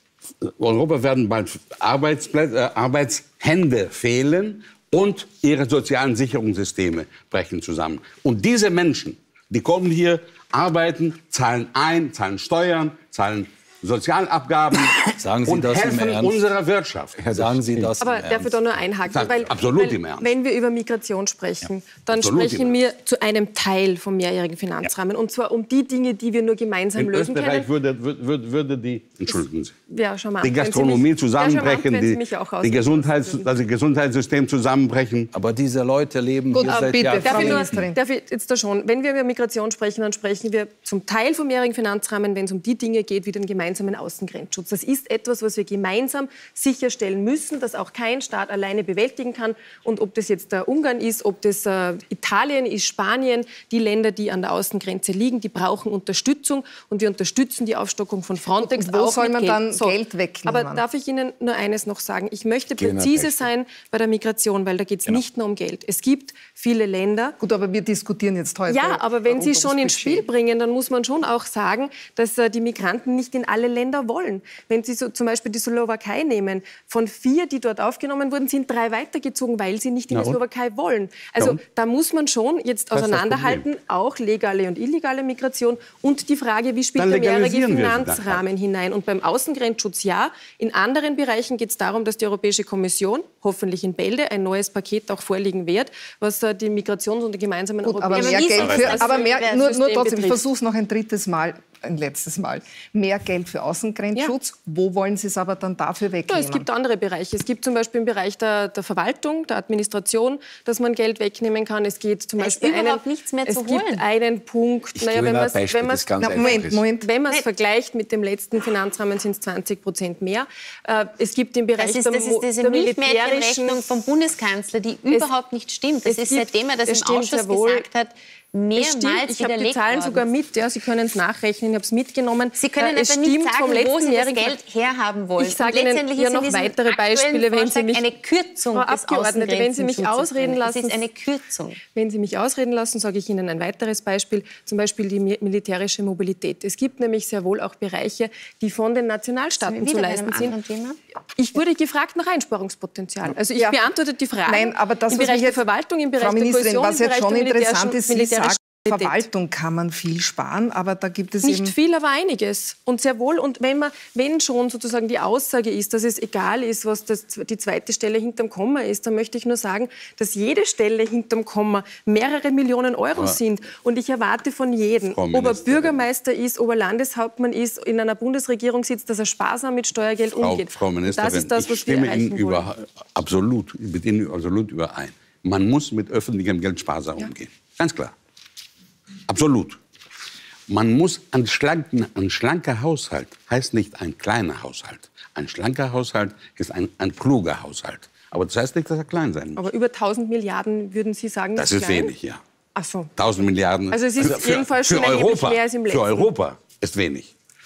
Europa werden bald Arbeitsplätze, äh, Arbeitshände fehlen und ihre sozialen Sicherungssysteme brechen zusammen. Und diese Menschen, die kommen hier, arbeiten, zahlen ein, zahlen Steuern, zahlen Sozialabgaben Sagen Sie und das im helfen Ernst? unserer Wirtschaft. Sagen Sie das Aber im darf ich Ernst? da nur einhaken? Sag, Weil, absolut weil, im Ernst. Wenn wir über Migration sprechen, dann Absolut im sprechen wir zu einem Teil vom mehrjährigen Finanzrahmen. Und zwar um die Dinge, die wir nur gemeinsam In lösen Österreich können. würde, würde, würde die, entschuldigen Sie, Ja, charmant. die Wenn Sie Gastronomie mich- zusammenbrechen, ja, charmant, wenn Sie die, mich auch die ausreden Gesundheits, lassen würden. das Gesundheitssystem zusammenbrechen. Aber diese Leute leben Gut, hier aber seit bitte, Jahren. Darf Frau ich, nur, Ministerin. darf ich jetzt da schon, wenn wir über Migration sprechen, dann sprechen wir zum Teil vom mehrjährigen Finanzrahmen, wenn es um die Dinge geht wie den gemeinsamen Außengrenzschutz. Das ist etwas, was wir gemeinsam sicherstellen müssen, das auch kein Staat alleine bewältigen kann. Und ob das jetzt äh, Ungarn ist, ob das äh, Italien ist, Spanien, die Länder, die an der Außengrenze liegen, die brauchen Unterstützung. Und wir unterstützen die Aufstockung von Frontex. Und wo auch soll mit man Geld. dann So. Geld wegnehmen? Aber darf ich Ihnen nur eines noch sagen? Ich möchte Gehen wir präzise Beispiel. sein bei der Migration, weil da geht es Genau. nicht nur um Geld. Es gibt viele Länder, Gut, aber wir diskutieren jetzt heute. ja, aber wenn Sie Europas schon ins Budget. Spiel bringen, dann muss man schon auch sagen, dass äh, die Migranten nicht in alle Länder wollen. Wenn Sie so, zum Beispiel die Slowakei nehmen, von vier, die dort aufgenommen wurden, sind drei weitergezogen, weil sie nicht in Na die und? Slowakei wollen. Also und? da muss man schon jetzt Das ist das auseinanderhalten, auch legale und illegale Migration und die Frage, wie spielt Dann der mehrjährige legalisieren wir sie dann Finanzrahmen hinein. Und beim Außengrenzschutz ja. In anderen Bereichen geht es darum, dass die Europäische Kommission, hoffentlich in Bälde, ein neues Paket auch vorlegen wird, was äh, die Migrations- und die gemeinsamen Gut, aber europäischen mehr Geld aber für, das aber mehr, System nur, nur trotzdem, ich betrifft. versuche es noch ein drittes Mal, ein letztes Mal. Mehr Geld für Außengrenzschutz. Wo wollen Sie es aber dann dafür Ja, wegnehmen? es gibt andere Bereiche. Es gibt zum Beispiel im Bereich der, der Verwaltung, der Administration, dass man Geld wegnehmen kann. Es geht zum Da ist Beispiel überhaupt einen, nichts mehr es zu gibt holen. einen Punkt, Ich naja, gebe wenn Ihnen ein man es Beispiel, wenn das ganz na, einfach Moment, ist. Moment, wenn man es Nein. vergleicht mit dem letzten Finanzrahmen, sind es zwanzig Prozent mehr. Äh, es gibt im Bereich Das ist, der, das ist Mo- diese der Milchmädchenrechnung militärischen vom Bundeskanzler, die überhaupt nicht stimmt. Das es ist, gibt- seitdem er das es im stimmt Ausschuss sehr wohl. gesagt hat, Es mehrmals stimmt, ich habe die widerlegt Zahlen worden. sogar mit, ja, Sie können es nachrechnen, ich habe es mitgenommen. Sie können Äh, es aber nicht stimmt sagen, vom wo Sie das letztenjährigen- Geld herhaben wollen. Ich sage Und Ihnen letztendlich hier ist in noch diesem weitere aktuellen Beispiele, wenn Sie Vorschlag mich- eine Kürzung Frau des Abgeordnete, wenn Sie mich Außengrenzenschutzes ausreden drin. lassen- Das ist eine Kürzung. Wenn Sie mich ausreden lassen, sage ich Ihnen ein weiteres Beispiel, zum Beispiel die mi- militärische Mobilität. Es gibt nämlich sehr wohl auch Bereiche, die von den Nationalstaaten zu Wieder bei einem leisten sind. anderen Thema? Ich wurde gefragt nach Einsparungspotenzial. Also ich Ja. beantworte die Frage. Nein, aber das, im was Bereich mich der jetzt- Verwaltung, im Bereich Frau der Ministerin, Kohäsion, was im jetzt Bereich schon der interessant militärischen- ist, Sie militärischen sagen, Verwaltung kann man viel sparen, aber da gibt es Nicht eben... viel, aber einiges. Und sehr wohl. Und wenn, man, wenn schon sozusagen die Aussage ist, dass es egal ist, was das, die zweite Stelle hinterm Komma ist, dann möchte ich nur sagen, dass jede Stelle hinterm Komma mehrere Millionen Euro sind. Und ich erwarte von jedem, Frau ob er Ministerin. Bürgermeister ist, ob er Landeshauptmann ist, in einer Bundesregierung sitzt, dass er sparsam mit Steuergeld Frau, umgeht. Frau Ministerin, das ist das, ich was wir stimme erreichen Ihnen wollen. über, absolut, mit Ihnen absolut überein. Man muss mit öffentlichem Geld sparsam umgehen. Ganz klar. Absolut. Man muss ein, schlanken, ein schlanker Haushalt, heißt nicht ein kleiner Haushalt. Ein schlanker Haushalt ist ein, ein kluger Haushalt. Aber das heißt nicht, dass er klein sein muss. Aber über tausend Milliarden würden Sie sagen, Das ist klein? wenig, ja. Ach so. tausend Milliarden. Also es ist für, jedenfalls schon für erheblich Europa, mehr als im Für letzten. Europa ist wenig.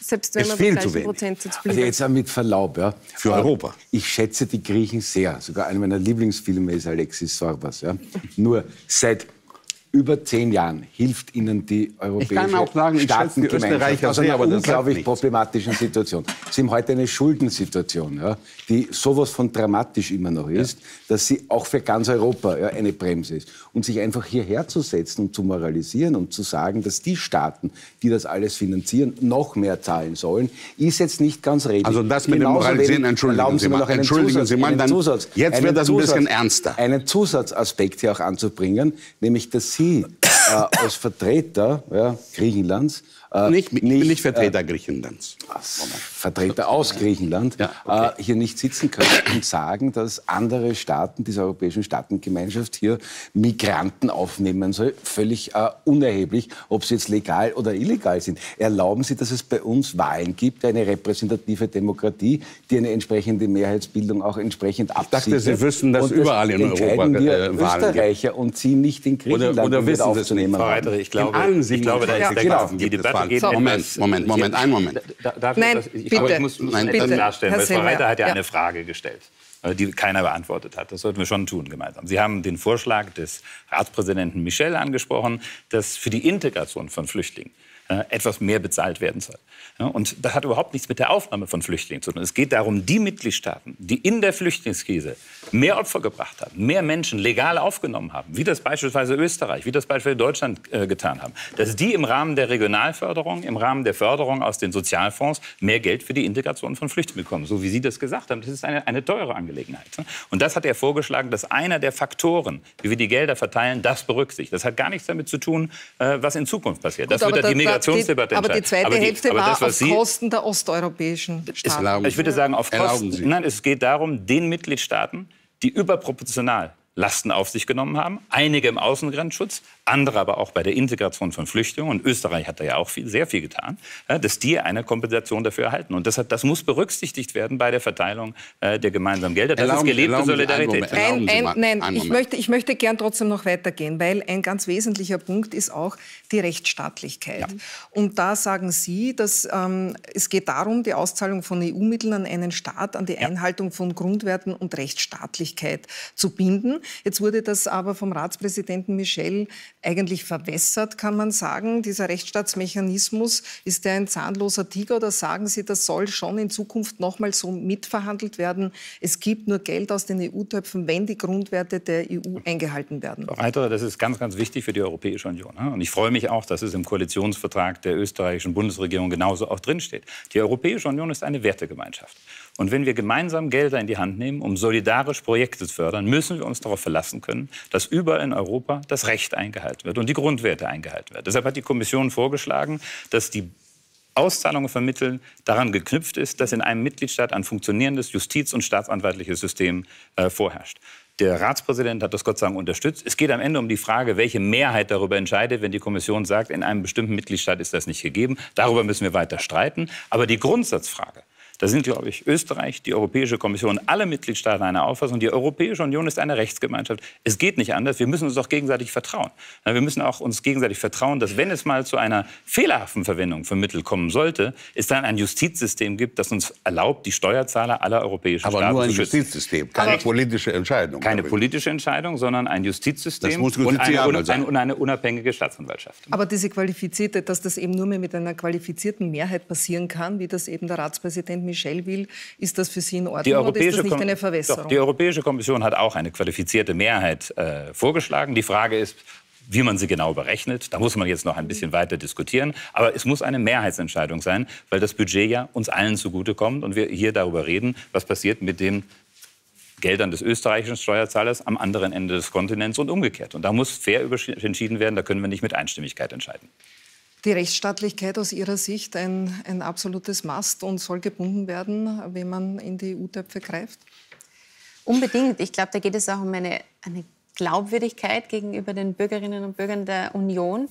selbst wenn ist man viel den zu gleichen wenig. Prozentsatz Also bliebe. jetzt auch mit Verlaub, ja. Für Äh, Europa. Ich schätze die Griechen sehr. Sogar einer meiner Lieblingsfilme ist Alexis Sorbas. Ja. Nur seit über zehn Jahren hilft ihnen die europäische Ich kann auch sagen, ich schätze die Staatengemeinschaft Österreicher aus sehr, einer aber das sagt unglaublich nichts. problematischen Situation. Sie haben heute eine Schuldensituation, ja, die sowas von dramatisch immer noch ist, ja, dass sie auch für ganz Europa, ja, eine Bremse ist. Und sich einfach hierher zu setzen und zu moralisieren und zu sagen, dass die Staaten, die das alles finanzieren, noch mehr zahlen sollen, ist jetzt nicht ganz redlich. Also das mit dem Genauso Moralisieren, wenig- entschuldigen erlauben Sie mir mal, noch einen entschuldigen Zusatz, Sie mal, einen dann- Zusatz, jetzt einen wird das ein bisschen Zusatz, ernster. Einen Zusatzaspekt hier auch anzubringen, nämlich, dass Sie äh, als Vertreter, ja, Griechenlands äh, Nicht, ich bin nicht äh, Vertreter Griechenlands. Vertreter aus Griechenland, Ja, okay. äh, hier nicht sitzen können und sagen, dass andere Staaten dieser europäischen Staatengemeinschaft hier Migranten aufnehmen soll. Völlig äh, unerheblich, ob sie jetzt legal oder illegal sind. Erlauben Sie, dass es bei uns Wahlen gibt, eine repräsentative Demokratie, die eine entsprechende Mehrheitsbildung auch entsprechend absichert. dachte, Sie wüssten, dass Und überall in entscheiden Europa, wir äh, Wahlen gibt. Österreicher und Sie nicht in Griechenland, Oder- oder um das wissen Sie es aufzunehmen nicht? Frau haben. Reiter, ich glaube, In allen ich glaube, da ist siebenundachtzig der, Staaten die gibt es Debatte Wahlen. geht So. Moment, etwas- Moment, Moment, einen Moment. Da, darf Nein, ich, das, ich, bitte. aber ich muss, muss Nein, etwas bitte. klarstellen, Herr weil Frau Sellner. Reiter hat ja, Ja. eine Frage gestellt, äh, die keiner beantwortet hat. Das sollten wir schon tun gemeinsam. Sie haben den Vorschlag des Ratspräsidenten Michel angesprochen, dass für die Integration von Flüchtlingen äh, etwas mehr bezahlt werden soll. Ja, und das hat überhaupt nichts mit der Aufnahme von Flüchtlingen zu tun. Es geht darum, die Mitgliedstaaten, die in der Flüchtlingskrise mehr Opfer gebracht haben, mehr Menschen legal aufgenommen haben, wie das beispielsweise Österreich, wie das beispielsweise Deutschland äh, getan haben, dass die im Rahmen der Regionalförderung, im Rahmen der Förderung aus den Sozialfonds mehr Geld für die Integration von Flüchtlingen bekommen. So wie Sie das gesagt haben, das ist eine, eine teure Angelegenheit. Und das hat er vorgeschlagen, dass einer der Faktoren, wie wir die Gelder verteilen, das berücksichtigt. Das hat gar nichts damit zu tun, äh, was in Zukunft passiert. Das Gut, wird ja die da- da- Migrationsdebatte Aber die entscheiden. zweite Aber die- Hälfte aber war das, was auf Sie- Kosten der osteuropäischen Staaten. Erlauben Ich würde sagen, auf Erlauben Kosten. Sie. Nein, es geht darum, den Mitgliedstaaten, die überproportional Lasten auf sich genommen haben, einige im Außengrenzschutz, andere aber auch bei der Integration von Flüchtlingen, und Österreich hat da ja auch viel, sehr viel getan, ja, dass die eine Kompensation dafür erhalten. Und das, hat, das muss berücksichtigt werden bei der Verteilung äh, der gemeinsamen Gelder. Das Erlauben- ist gelebte erlauben Sie einen Solidarität. Moment. Erlauben Ein, Sie ein, mal nein, einen ich Moment. möchte, ich möchte gern trotzdem noch weitergehen, weil ein ganz wesentlicher Punkt ist auch die Rechtsstaatlichkeit. Ja. Und da sagen Sie, dass ähm, es geht darum, die Auszahlung von E U-Mitteln an einen Staat, an die Einhaltung von Grundwerten und Rechtsstaatlichkeit zu binden. Jetzt wurde das aber vom Ratspräsidenten Michel eigentlich verwässert, kann man sagen. Dieser Rechtsstaatsmechanismus, ist der ein zahnloser Tiger, oder sagen Sie, das soll schon in Zukunft noch mal so mitverhandelt werden? Es gibt nur Geld aus den E U-Töpfen, wenn die Grundwerte der E U eingehalten werden. Frau Reiter, das ist ganz, ganz wichtig für die Europäische Union. Und ich freue mich auch, dass es im Koalitionsvertrag der österreichischen Bundesregierung genauso auch drinsteht. Die Europäische Union ist eine Wertegemeinschaft. Und wenn wir gemeinsam Gelder in die Hand nehmen, um solidarisch Projekte zu fördern, müssen wir uns darauf verlassen können, dass überall in Europa das Recht eingehalten wird und die Grundwerte eingehalten werden. Deshalb hat die Kommission vorgeschlagen, dass die Auszahlungen von Mitteln daran geknüpft ist, dass in einem Mitgliedstaat ein funktionierendes Justiz- und staatsanwaltliches System äh, vorherrscht. Der Ratspräsident hat das Gott sei Dank unterstützt. Es geht am Ende um die Frage, welche Mehrheit darüber entscheidet, wenn die Kommission sagt, in einem bestimmten Mitgliedstaat ist das nicht gegeben. Darüber müssen wir weiter streiten. Aber die Grundsatzfrage, da sind, glaube ich, Österreich, die Europäische Kommission, alle Mitgliedstaaten einer Auffassung. Die Europäische Union ist eine Rechtsgemeinschaft. Es geht nicht anders. Wir müssen uns auch gegenseitig vertrauen. Wir müssen auch uns gegenseitig vertrauen, dass, wenn es mal zu einer fehlerhaften Verwendung von Mitteln kommen sollte, es dann ein Justizsystem gibt, das uns erlaubt, die Steuerzahler aller europäischen Aber Staaten nur ein zu schützen. Justizsystem, keine Aber politische Entscheidung. Keine politische Entscheidung, sondern ein Justizsystem Das muss und, eine, justiziabel und, sein. eine, und eine unabhängige Staatsanwaltschaft. Aber diese qualifizierte, dass das eben nur mehr mit einer qualifizierten Mehrheit passieren kann, wie das eben der Ratspräsident Michel will, ist das für Sie in Ordnung Die oder ist Europäische, das nicht Kom- eine Verwässerung? Doch, die Europäische Kommission hat auch eine qualifizierte Mehrheit äh, vorgeschlagen. Die Frage ist, wie man sie genau berechnet. Da muss man jetzt noch ein bisschen weiter diskutieren. Aber es muss eine Mehrheitsentscheidung sein, weil das Budget ja uns allen zugutekommt und wir hier darüber reden, was passiert mit den Geldern des österreichischen Steuerzahlers am anderen Ende des Kontinents und umgekehrt. Und da muss fair entschieden werden. Da können wir nicht mit Einstimmigkeit entscheiden. Die Rechtsstaatlichkeit aus Ihrer Sicht ein, ein absolutes Must und soll gebunden werden, wenn man in die E U-Töpfe greift? Unbedingt. Ich glaube, da geht es auch um eine, eine Glaubwürdigkeit gegenüber den Bürgerinnen und Bürgern der Union.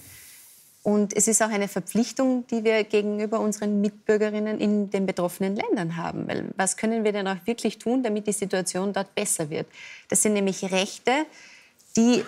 Und es ist auch eine Verpflichtung, die wir gegenüber unseren Mitbürgerinnen in den betroffenen Ländern haben. Weil was können wir denn auch wirklich tun, damit die Situation dort besser wird? Das sind nämlich Rechte, die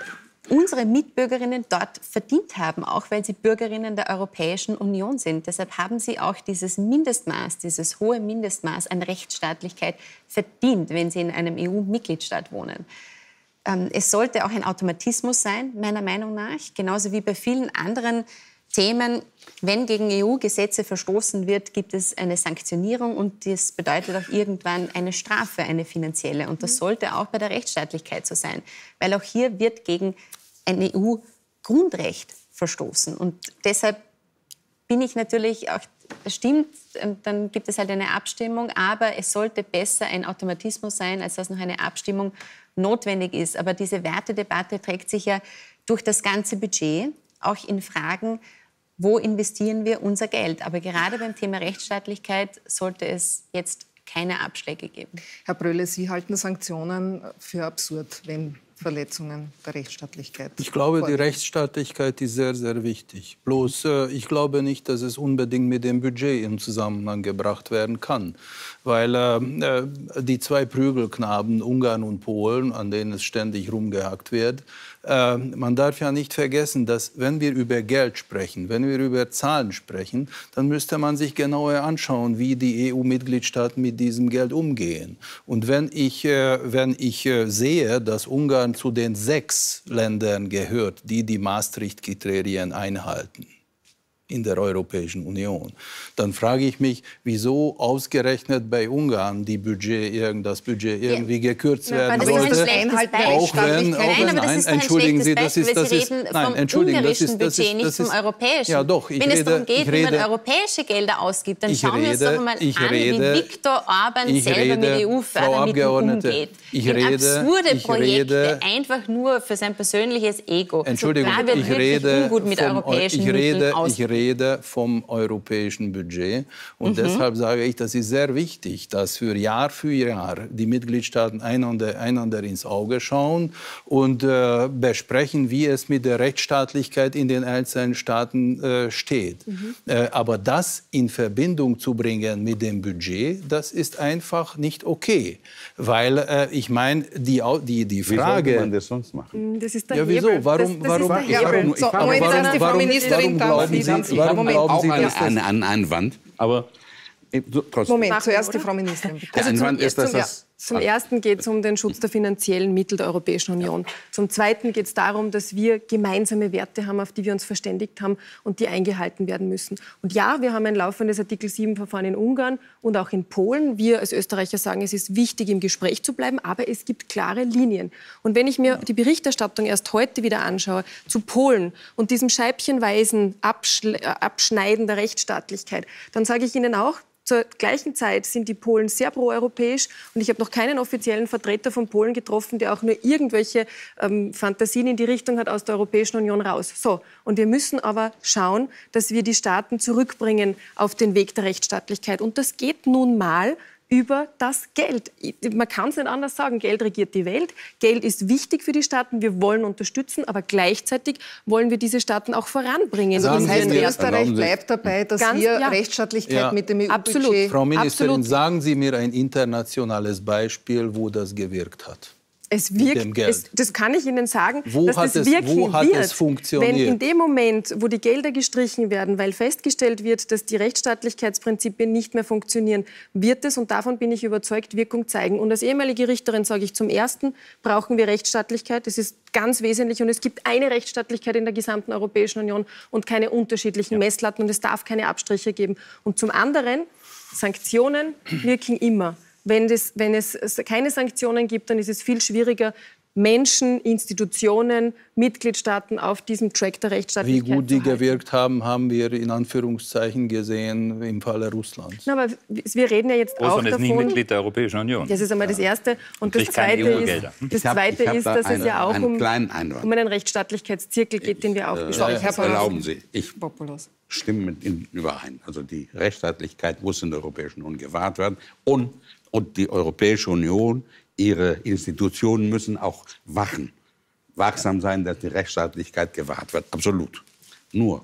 unsere Mitbürgerinnen dort verdient haben, auch weil sie Bürgerinnen der Europäischen Union sind. Deshalb haben sie auch dieses Mindestmaß, dieses hohe Mindestmaß an Rechtsstaatlichkeit verdient, wenn sie in einem E U-Mitgliedstaat wohnen. Ähm, es sollte auch ein Automatismus sein, meiner Meinung nach, genauso wie bei vielen anderen Themen. Wenn gegen E U-Gesetze verstoßen wird, gibt es eine Sanktionierung und das bedeutet auch irgendwann eine Strafe, eine finanzielle. Und das sollte auch bei der Rechtsstaatlichkeit so sein, weil auch hier wird gegen ein E U-Grundrecht verstoßen. Und deshalb bin ich natürlich auch, das stimmt, dann gibt es halt eine Abstimmung, aber es sollte besser ein Automatismus sein, als dass noch eine Abstimmung notwendig ist. Aber diese Wertedebatte trägt sich ja durch das ganze Budget, auch in Fragen, wo investieren wir unser Geld. Aber gerade beim Thema Rechtsstaatlichkeit sollte es jetzt keine Abschläge geben. Herr Brölle, Sie halten Sanktionen für absurd, wenn Verletzungen der Rechtsstaatlichkeit. Ich glaube, die Rechtsstaatlichkeit ist sehr, sehr wichtig. Bloß, äh, ich glaube nicht, dass es unbedingt mit dem Budget in Zusammenhang gebracht werden kann. Weil äh, die zwei Prügelknaben, Ungarn und Polen, an denen es ständig rumgehackt wird, äh, man darf ja nicht vergessen, dass wenn wir über Geld sprechen, wenn wir über Zahlen sprechen, dann müsste man sich genauer anschauen, wie die E U-Mitgliedstaaten mit diesem Geld umgehen. Und wenn ich, äh, wenn ich äh, sehe, dass Ungarn zu den sechs Ländern gehört, die die Maastricht-Kriterien einhalten in der Europäischen Union, dann frage ich mich, wieso ausgerechnet bei Ungarn die Budget, das Budget irgendwie gekürzt ja, werden aber das sollte. Ist ein Auch wenn, auch nein, wenn, aber das nein, ist doch ein entschuldigen Sie, das Beispiel, ist, das weil ist, Sie reden nein, vom entschuldigen, das ungarischen ist, das Budget, ist, nicht das ist, vom europäischen. Ja, doch, ich Wenn rede, es darum geht, ich wie rede, man europäische Gelder ausgibt, dann ich schauen wir uns rede, doch mal ich an, rede, wie Viktor Orban ich selber rede, mit E Frau U-Fördermitteln Abgeordnete, umgeht. ich In rede, absurde ich Projekte, rede, einfach nur für sein persönliches Ego. Entschuldigung, also klar wird ich wirklich rede, ungut mit vom, europäischen ich, rede, Mitteln ich ausgegeben. rede vom europäischen Budget. Und Mhm. deshalb sage ich, das ist sehr wichtig, dass für Jahr für Jahr die Mitgliedstaaten einander, einander ins Auge schauen und äh, besprechen, wie es mit der Rechtsstaatlichkeit in den einzelnen Staaten äh, steht. Mhm. Äh, aber das in Verbindung zu bringen mit dem Budget, das ist einfach nicht okay. Weil äh, ich meine, die, die, die Frage... Wie sollte man das sonst machen? Das ist der Ja, wieso? Hebel. Warum, das, das warum, ist der warum, Hebel. So, warum, Moment, warum, dass die Frau warum, Ministerin warum dann glauben Sie, dann Sie, Sie. warum Moment. glauben Auch Sie, ein, dass das... ein, ein Einwand, aber äh, so, trotzdem. Moment, Machen, zuerst oder? die Frau Ministerin. Bitte. Der Also zum, Einwand ist, dass zum, das... zum Ersten geht es um den Schutz der finanziellen Mittel der Europäischen Union. Zum Zweiten geht es darum, dass wir gemeinsame Werte haben, auf die wir uns verständigt haben und die eingehalten werden müssen. Und ja, wir haben ein laufendes Artikel sieben Verfahren in Ungarn und auch in Polen. Wir als Österreicher sagen, es ist wichtig, im Gespräch zu bleiben, aber es gibt klare Linien. Und wenn ich mir die Berichterstattung erst heute wieder anschaue zu Polen und diesem scheibchenweisen Abschle- Abschneiden der Rechtsstaatlichkeit, dann sage ich Ihnen auch, zur gleichen Zeit sind die Polen sehr proeuropäisch und ich habe noch keinen offiziellen Vertreter von Polen getroffen, der auch nur irgendwelche ähm, Fantasien in die Richtung hat aus der Europäischen Union raus. So, und wir müssen aber schauen, dass wir die Staaten zurückbringen auf den Weg der Rechtsstaatlichkeit. Und das geht nun mal über das Geld. Man kann es nicht anders sagen. Geld regiert die Welt. Geld ist wichtig für die Staaten. Wir wollen unterstützen, aber gleichzeitig wollen wir diese Staaten auch voranbringen. Also das heißt, Sie mir- Österreich bleibt dabei, dass Ganz- wir ja. Rechtsstaatlichkeit Ja. mit dem E U-Budget... Absolut. Frau Ministerin, Absolut. sagen Sie mir ein internationales Beispiel, wo das gewirkt hat. Es Mit dem wirkt, Geld. es, das kann ich Ihnen sagen, Wo dass hat das es- wirken wo hat wird. es funktioniert? Wenn in dem Moment, wo die Gelder gestrichen werden, weil festgestellt wird, dass die Rechtsstaatlichkeitsprinzipien nicht mehr funktionieren, wird es, und davon bin ich überzeugt, Wirkung zeigen. Und als ehemalige Richterin sage ich, zum Ersten brauchen wir Rechtsstaatlichkeit. Das ist ganz wesentlich. Und es gibt eine Rechtsstaatlichkeit in der gesamten Europäischen Union und keine unterschiedlichen Messlatten. Und es darf keine Abstriche geben. Und zum anderen, Sanktionen wirken immer. Wenn, das, wenn es keine Sanktionen gibt, dann ist es viel schwieriger, Menschen, Institutionen, Mitgliedstaaten auf diesem Track der Wie Rechtsstaatlichkeit gut die zu halten. gewirkt haben, haben wir in Anführungszeichen gesehen im Falle Russlands. Na, aber wir reden ja jetzt auch Russland ist nicht davon... Mitglied der Europäischen Union. Das ist einmal das Erste. Und das kriegt keine Zweite E U-Gelder. ist, das Ich hab- Zweite ich hab ist da dass es eine- ja auch einen um, kleinen Einwand. um einen Rechtsstaatlichkeitszirkel geht, den wir auch Äh, besprochen Herr haben. erlauben Sie, ich Populus. stimme mit Ihnen überein. Also die Rechtsstaatlichkeit muss in der Europäischen Union gewahrt werden. Und, und die Europäische Union, ihre Institutionen müssen auch wachen. Wachsam sein, dass die Rechtsstaatlichkeit gewahrt wird. Absolut. Nur,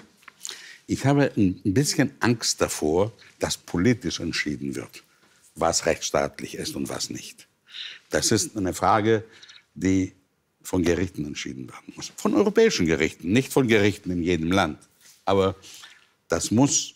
ich habe ein bisschen Angst davor, dass politisch entschieden wird, was rechtsstaatlich ist und was nicht. Das ist eine Frage, die von Gerichten entschieden werden muss. Von europäischen Gerichten, nicht von Gerichten in jedem Land. Aber das muss,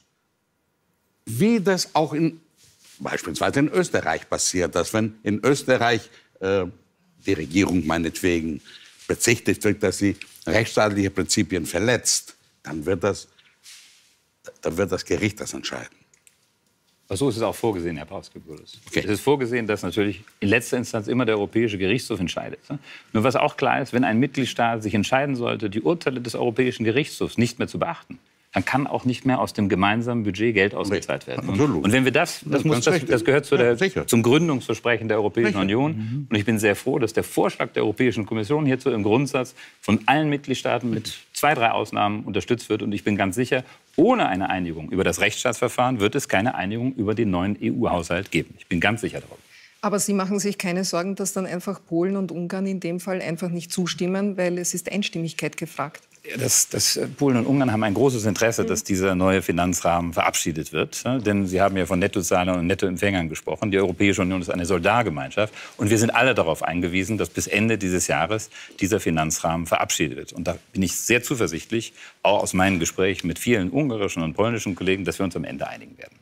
wie das auch in, beispielsweise in Österreich passiert, dass wenn in Österreich äh, die Regierung meinetwegen bezichtigt wird, dass sie rechtsstaatliche Prinzipien verletzt, dann wird das, dann wird das Gericht das entscheiden. Aber so ist es auch vorgesehen, Herr Pauske-Bullis. Okay. Es ist vorgesehen, dass natürlich in letzter Instanz immer der Europäische Gerichtshof entscheidet. Nur was auch klar ist, wenn ein Mitgliedstaat sich entscheiden sollte, die Urteile des Europäischen Gerichtshofs nicht mehr zu beachten, dann kann auch nicht mehr aus dem gemeinsamen Budget Geld ausgezahlt werden. Und, und wenn wir das, das, muss, das, das gehört zu der, ja, zum Gründungsversprechen der Europäischen sicher. Union. Mhm. Und ich bin sehr froh, dass der Vorschlag der Europäischen Kommission hierzu im Grundsatz von allen Mitgliedstaaten mit zwei, drei Ausnahmen unterstützt wird. Und ich bin ganz sicher, ohne eine Einigung über das Rechtsstaatsverfahren wird es keine Einigung über den neuen E U-Haushalt geben. Ich bin ganz sicher darauf. Aber Sie machen sich keine Sorgen, dass dann einfach Polen und Ungarn in dem Fall einfach nicht zustimmen, weil es ist Einstimmigkeit gefragt. Das, das, Polen und Ungarn haben ein großes Interesse, dass dieser neue Finanzrahmen verabschiedet wird. Denn Sie haben ja von Nettozahlern und Nettoempfängern gesprochen. Die Europäische Union ist eine Solidargemeinschaft. Und wir sind alle darauf eingewiesen, dass bis Ende dieses Jahres dieser Finanzrahmen verabschiedet wird. Und da bin ich sehr zuversichtlich, auch aus meinen Gesprächen mit vielen ungarischen und polnischen Kollegen, dass wir uns am Ende einigen werden.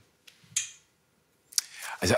Also,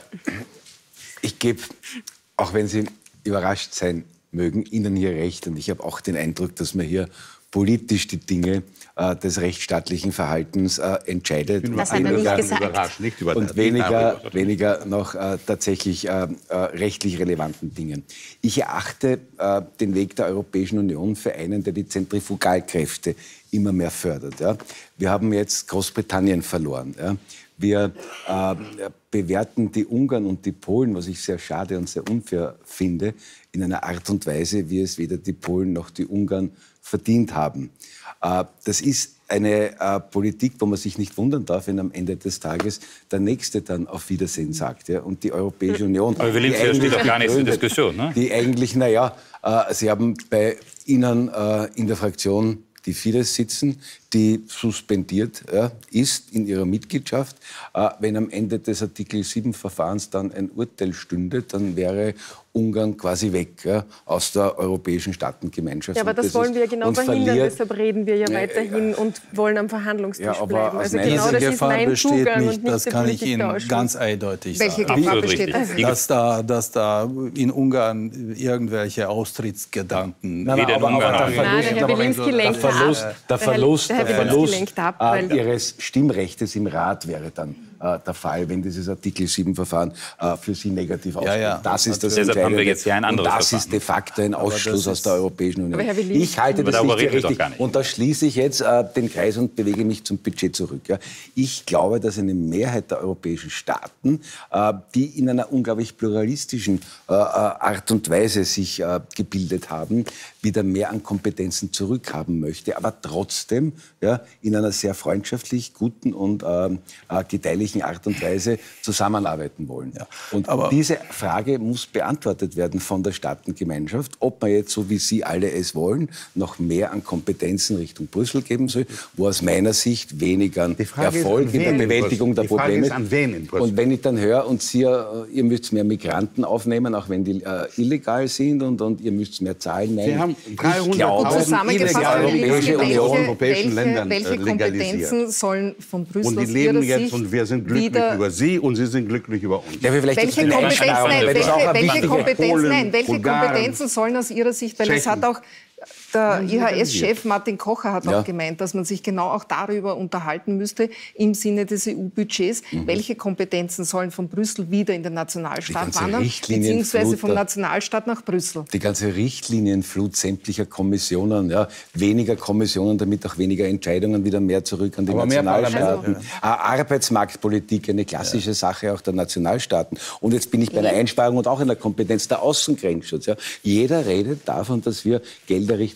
ich gebe, auch wenn Sie überrascht sein mögen, Ihnen hier recht. Und ich habe auch den Eindruck, dass man hier politisch die Dinge äh, des rechtsstaatlichen Verhaltens äh, entscheidet. Das hat er nicht gesagt. Nicht über und weniger, weniger noch äh, tatsächlich äh, äh, rechtlich relevanten Dingen. Ich erachte äh, den Weg der Europäischen Union für einen, der die Zentrifugalkräfte immer mehr fördert. Ja. Wir haben jetzt Großbritannien verloren. Ja. Wir äh, bewerten die Ungarn und die Polen, was ich sehr schade und sehr unfair finde, in einer Art und Weise, wie es weder die Polen noch die Ungarn verdient haben. Äh, das ist eine äh, Politik, wo man sich nicht wundern darf, wenn am Ende des Tages der Nächste dann auf Wiedersehen sagt. Ja? Und die Europäische Union... Aber Williams, das steht doch gar nicht zur Diskussion, ne? Die eigentlich, naja, äh, Sie haben bei Ihnen äh, in der Fraktion die Fidesz sitzen, die suspendiert ja, ist in ihrer Mitgliedschaft. Äh, wenn am Ende des Artikel sieben Verfahrens dann ein Urteil stünde, dann wäre Ungarn quasi weg ja, aus der europäischen Staatengemeinschaft. Ja, aber das, das wollen wir genau verhindern, verliert. Deshalb reden wir ja weiterhin ja, und wollen am Verhandlungstisch ja, bleiben. Also genau das Gefahr ist mein besteht Zugang nicht, und nicht das kann ich Ihnen ganz eindeutig Welche sagen. Gefahr besteht das? Dass da, dass da in Ungarn irgendwelche Austrittsgedanken... Nein, nein, aber, aber, aber der Verlust, Nein, der Herr Wilimski lenkt der Verlust, ab. Der Verlust, der der Verlust ab, äh, Ihres Stimmrechts im Rat wäre dann äh, der Fall, wenn dieses Artikel sieben Verfahren äh, für Sie negativ ausgeht. Ja, ja. Das ist das Deshalb haben wir jetzt hier ein anderes Und das Verfahren. ist de facto ein Ausschluss aus der Europäischen Union. Ich halte aber das nicht für richtig. Nicht. Und da schließe ich jetzt äh, den Kreis und bewege mich zum Budget zurück. Ja. Ich glaube, dass eine Mehrheit der europäischen Staaten, äh, die in einer unglaublich pluralistischen äh, Art und Weise sich äh, gebildet haben, wieder mehr an Kompetenzen zurückhaben möchte, aber trotzdem ja, in einer sehr freundschaftlich guten und äh, äh, gedeihlichen Art und Weise zusammenarbeiten wollen. Ja. Und aber diese Frage muss beantwortet werden von der Staatengemeinschaft, ob man jetzt, so wie Sie alle es wollen, noch mehr an Kompetenzen Richtung Brüssel geben soll, wo aus meiner Sicht weniger Erfolg in der Bewältigung der Probleme ist. Und wenn ich dann höre, und Sie, ihr müsst mehr Migranten aufnehmen, auch wenn die äh, illegal sind, und, und ihr müsst mehr zahlen, nein. Ich glaube, zusammengefasst, Europäische Union, europäischen welche, Ländern welche Kompetenzen sollen von Brüssel und die leben jetzt und wir sind glücklich über Sie und Sie sind glücklich über uns. Ja, welche, Kompetenzen, nein, welche, welche, Kompetenzen, nein, welche Kompetenzen sollen aus Ihrer Sicht, weil es hat auch der I H S-Chef Martin Kocher hat ja. auch gemeint, dass man sich genau auch darüber unterhalten müsste im Sinne des E U-Budgets, mhm. welche Kompetenzen sollen von Brüssel wieder in den Nationalstaat wandern, beziehungsweise vom Nationalstaat nach Brüssel. Die ganze Richtlinienflut sämtlicher Kommissionen, ja, weniger Kommissionen, damit auch weniger Entscheidungen wieder mehr zurück an die Aber Nationalstaaten. Also, ja. Arbeitsmarktpolitik, eine klassische ja. Sache auch der Nationalstaaten. Und jetzt bin ich bei der Einsparung und auch in der Kompetenz der Außengrenzschutz. Ja. Jeder redet davon, dass wir Gelder Richtung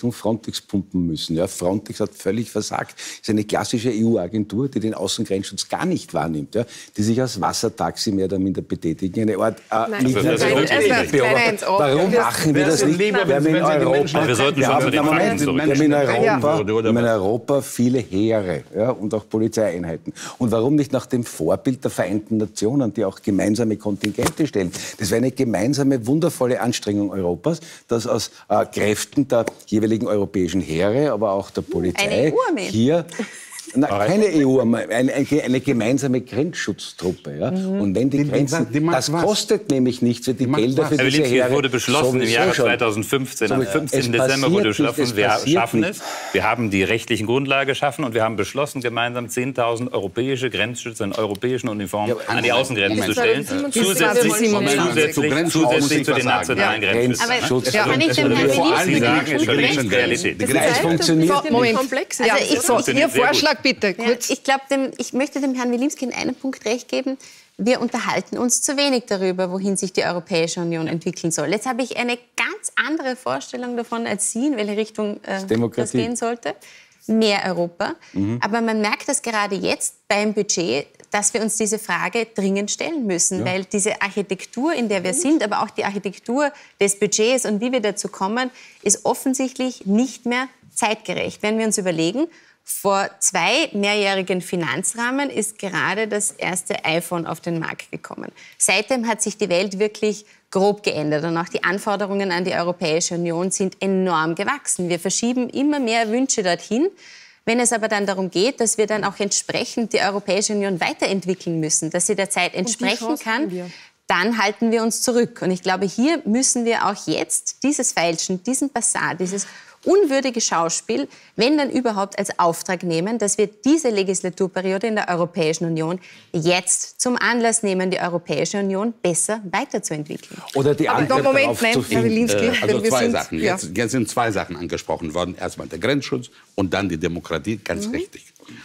Richtung Frontex pumpen müssen. Ja, Frontex hat völlig versagt. Es ist eine klassische E U-Agentur, die den Außengrenzschutz gar nicht wahrnimmt, ja, die sich als Wassertaxi mehr oder minder betätigen. Eine Art äh, Militärbeobachter. Warum machen wir das nicht? Wir haben in Europa, wir sollten schon zu den Fakten zurück. Wir haben in Europa, wir haben in Europa viele Heere, ja, und auch Polizeieinheiten. Und warum nicht nach dem Vorbild der Vereinten Nationen, die auch gemeinsame Kontingente stellen? Das wäre eine gemeinsame, wundervolle Anstrengung Europas, dass aus äh, Kräften der jeweiligen europäischen Heere, aber auch der Polizei hier... Na, keine E U, eine, eine gemeinsame Grenzschutztruppe. Ja? Mhm. Und wenn die Grenzen, die, die das was? kostet nämlich nichts, für die, die Gelder für diese Heere. Es wurde beschlossen im Jahre zweitausendfünfzehn, am fünfzehnten Dezember wurde beschlossen, wir schaffen es. Wir haben die rechtlichen Grundlagen geschaffen und wir haben beschlossen, gemeinsam zehntausend europäische Grenzschützer in europäischen Uniformen ja, an die Außengrenzen zu stellen. Zusätzlich, zusätzlich, zusätzlich zu den nationalen Grenzschützern. Aber kann ich dem Herrn Realität. Es funktioniert. Moment, Ihr Vorschlag bitte, kurz. Ja, ich glaube, ich möchte dem Herrn Wilimski in einem Punkt recht geben. Wir unterhalten uns zu wenig darüber, wohin sich die Europäische Union entwickeln soll. Jetzt habe ich eine ganz andere Vorstellung davon als Sie, in welche Richtung äh, das gehen sollte. Mehr Europa. Mhm. Aber man merkt das gerade jetzt beim Budget, dass wir uns diese Frage dringend stellen müssen. Ja. Weil diese Architektur, in der wir sind, aber auch die Architektur des Budgets und wie wir dazu kommen, ist offensichtlich nicht mehr zeitgerecht. Wenn wir uns überlegen, vor zwei mehrjährigen Finanzrahmen ist gerade das erste iPhone auf den Markt gekommen. Seitdem hat sich die Welt wirklich grob geändert und auch die Anforderungen an die Europäische Union sind enorm gewachsen. Wir verschieben immer mehr Wünsche dorthin. Wenn es aber dann darum geht, dass wir dann auch entsprechend die Europäische Union weiterentwickeln müssen, dass sie der Zeit entsprechen kann, dann halten wir uns zurück. Und ich glaube, hier müssen wir auch jetzt dieses Feilschen, diesen Passat, dieses unwürdige Schauspiel, wenn dann überhaupt als Auftrag nehmen, dass wir diese Legislaturperiode in der Europäischen Union jetzt zum Anlass nehmen, die Europäische Union besser weiterzuentwickeln. Oder die andere Moment, nein, Herr Wilimski, äh, also zwei sind, Sachen. Ja. Jetzt, jetzt sind zwei Sachen angesprochen worden. Erstmal der Grenzschutz und dann die Demokratie. Ganz mhm. richtig.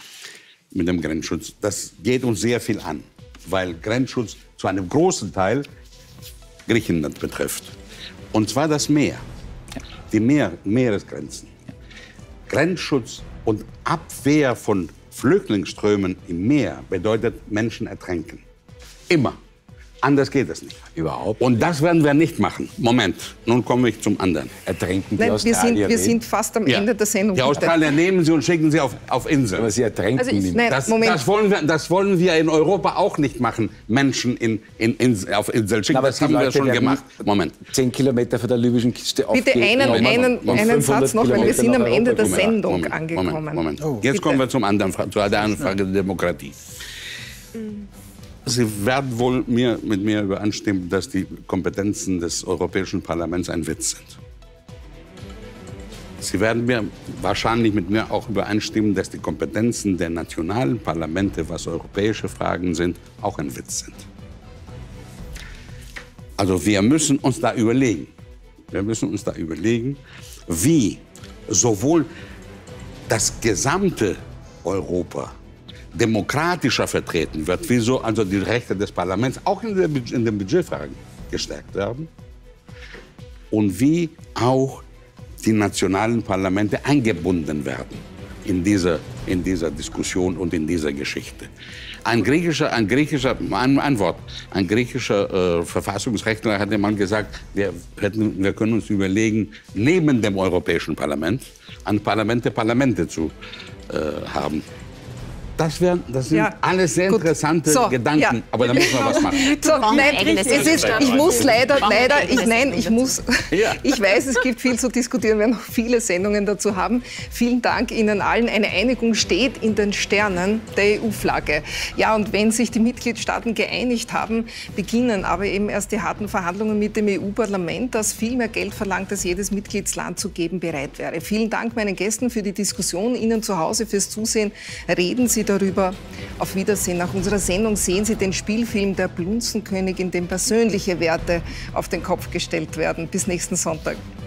Mit dem Grenzschutz. Das geht uns sehr viel an, weil Grenzschutz zu einem großen Teil Griechenland betrifft. Und zwar das Meer. Die Meer, Meeresgrenzen. Grenzschutz und Abwehr von Flüchtlingsströmen im Meer bedeutet Menschen ertränken. Immer. Anders geht es nicht. Überhaupt. Und das werden wir nicht machen. Moment, nun komme ich zum anderen. Ertränken die Nein, Australier wir sind, wir nicht? sind fast am Ja. Ende der Sendung. Die Australier nehmen sie und schicken sie auf, auf Inseln. Aber sie ertränken Also ich- nicht. nein, Das, Moment. das, wollen wir, das wollen wir in Europa auch nicht machen, Menschen in, in, in, auf Inseln schicken. Aber Das die haben wir Leute schon werden gemacht. Moment. Zehn Kilometer von der libyschen Küste Bitte aufgehen. einen, Moment, einen, und einen fünfhundert Satz noch, weil wir Kilometer sind am nach Ende der Europa kommen. Sendung Moment, angekommen. Moment, Moment. Oh, Jetzt bitte. kommen wir zum anderen, zu der anderen Frage der Demokratie. Sie werden wohl mir, mit mir übereinstimmen, dass die Kompetenzen des Europäischen Parlaments ein Witz sind. Sie werden mir wahrscheinlich mit mir auch übereinstimmen, dass die Kompetenzen der nationalen Parlamente, was europäische Fragen sind, auch ein Witz sind. Also wir müssen uns da überlegen, wir müssen uns da überlegen, wie sowohl das gesamte Europa demokratischer vertreten wird, wieso also die Rechte des Parlaments auch in, der, in den Budgetfragen gestärkt werden und wie auch die nationalen Parlamente eingebunden werden in diese, in dieser Diskussion und in dieser Geschichte. Ein griechischer, ein griechischer, ein, ein Wort, ein griechischer äh, Verfassungsrechtler hat mal gesagt, wir, hätten, wir können uns überlegen, neben dem Europäischen Parlament ein Parlament der Parlamente zu äh, haben. Das, wär, das sind Ja, alles sehr gut. interessante So, Gedanken, ja. aber da müssen wir was machen. So, nein, es ist, ich muss leider, leider, ich, nein, ich muss, Ja. ich weiß, es gibt viel zu diskutieren, wir werden noch viele Sendungen dazu haben. Vielen Dank Ihnen allen. Eine Einigung steht in den Sternen der E U-Flagge. Ja, und wenn sich die Mitgliedstaaten geeinigt haben, beginnen aber eben erst die harten Verhandlungen mit dem E U-Parlament, das viel mehr Geld verlangt, als jedes Mitgliedsland zu geben bereit wäre. Vielen Dank meinen Gästen für die Diskussion, Ihnen zu Hause fürs Zusehen. Reden Sie darüber. Auf Wiedersehen. Nach unserer Sendung sehen Sie den Spielfilm Der Blunzenkönig, in dem persönliche Werte auf den Kopf gestellt werden. Bis nächsten Sonntag.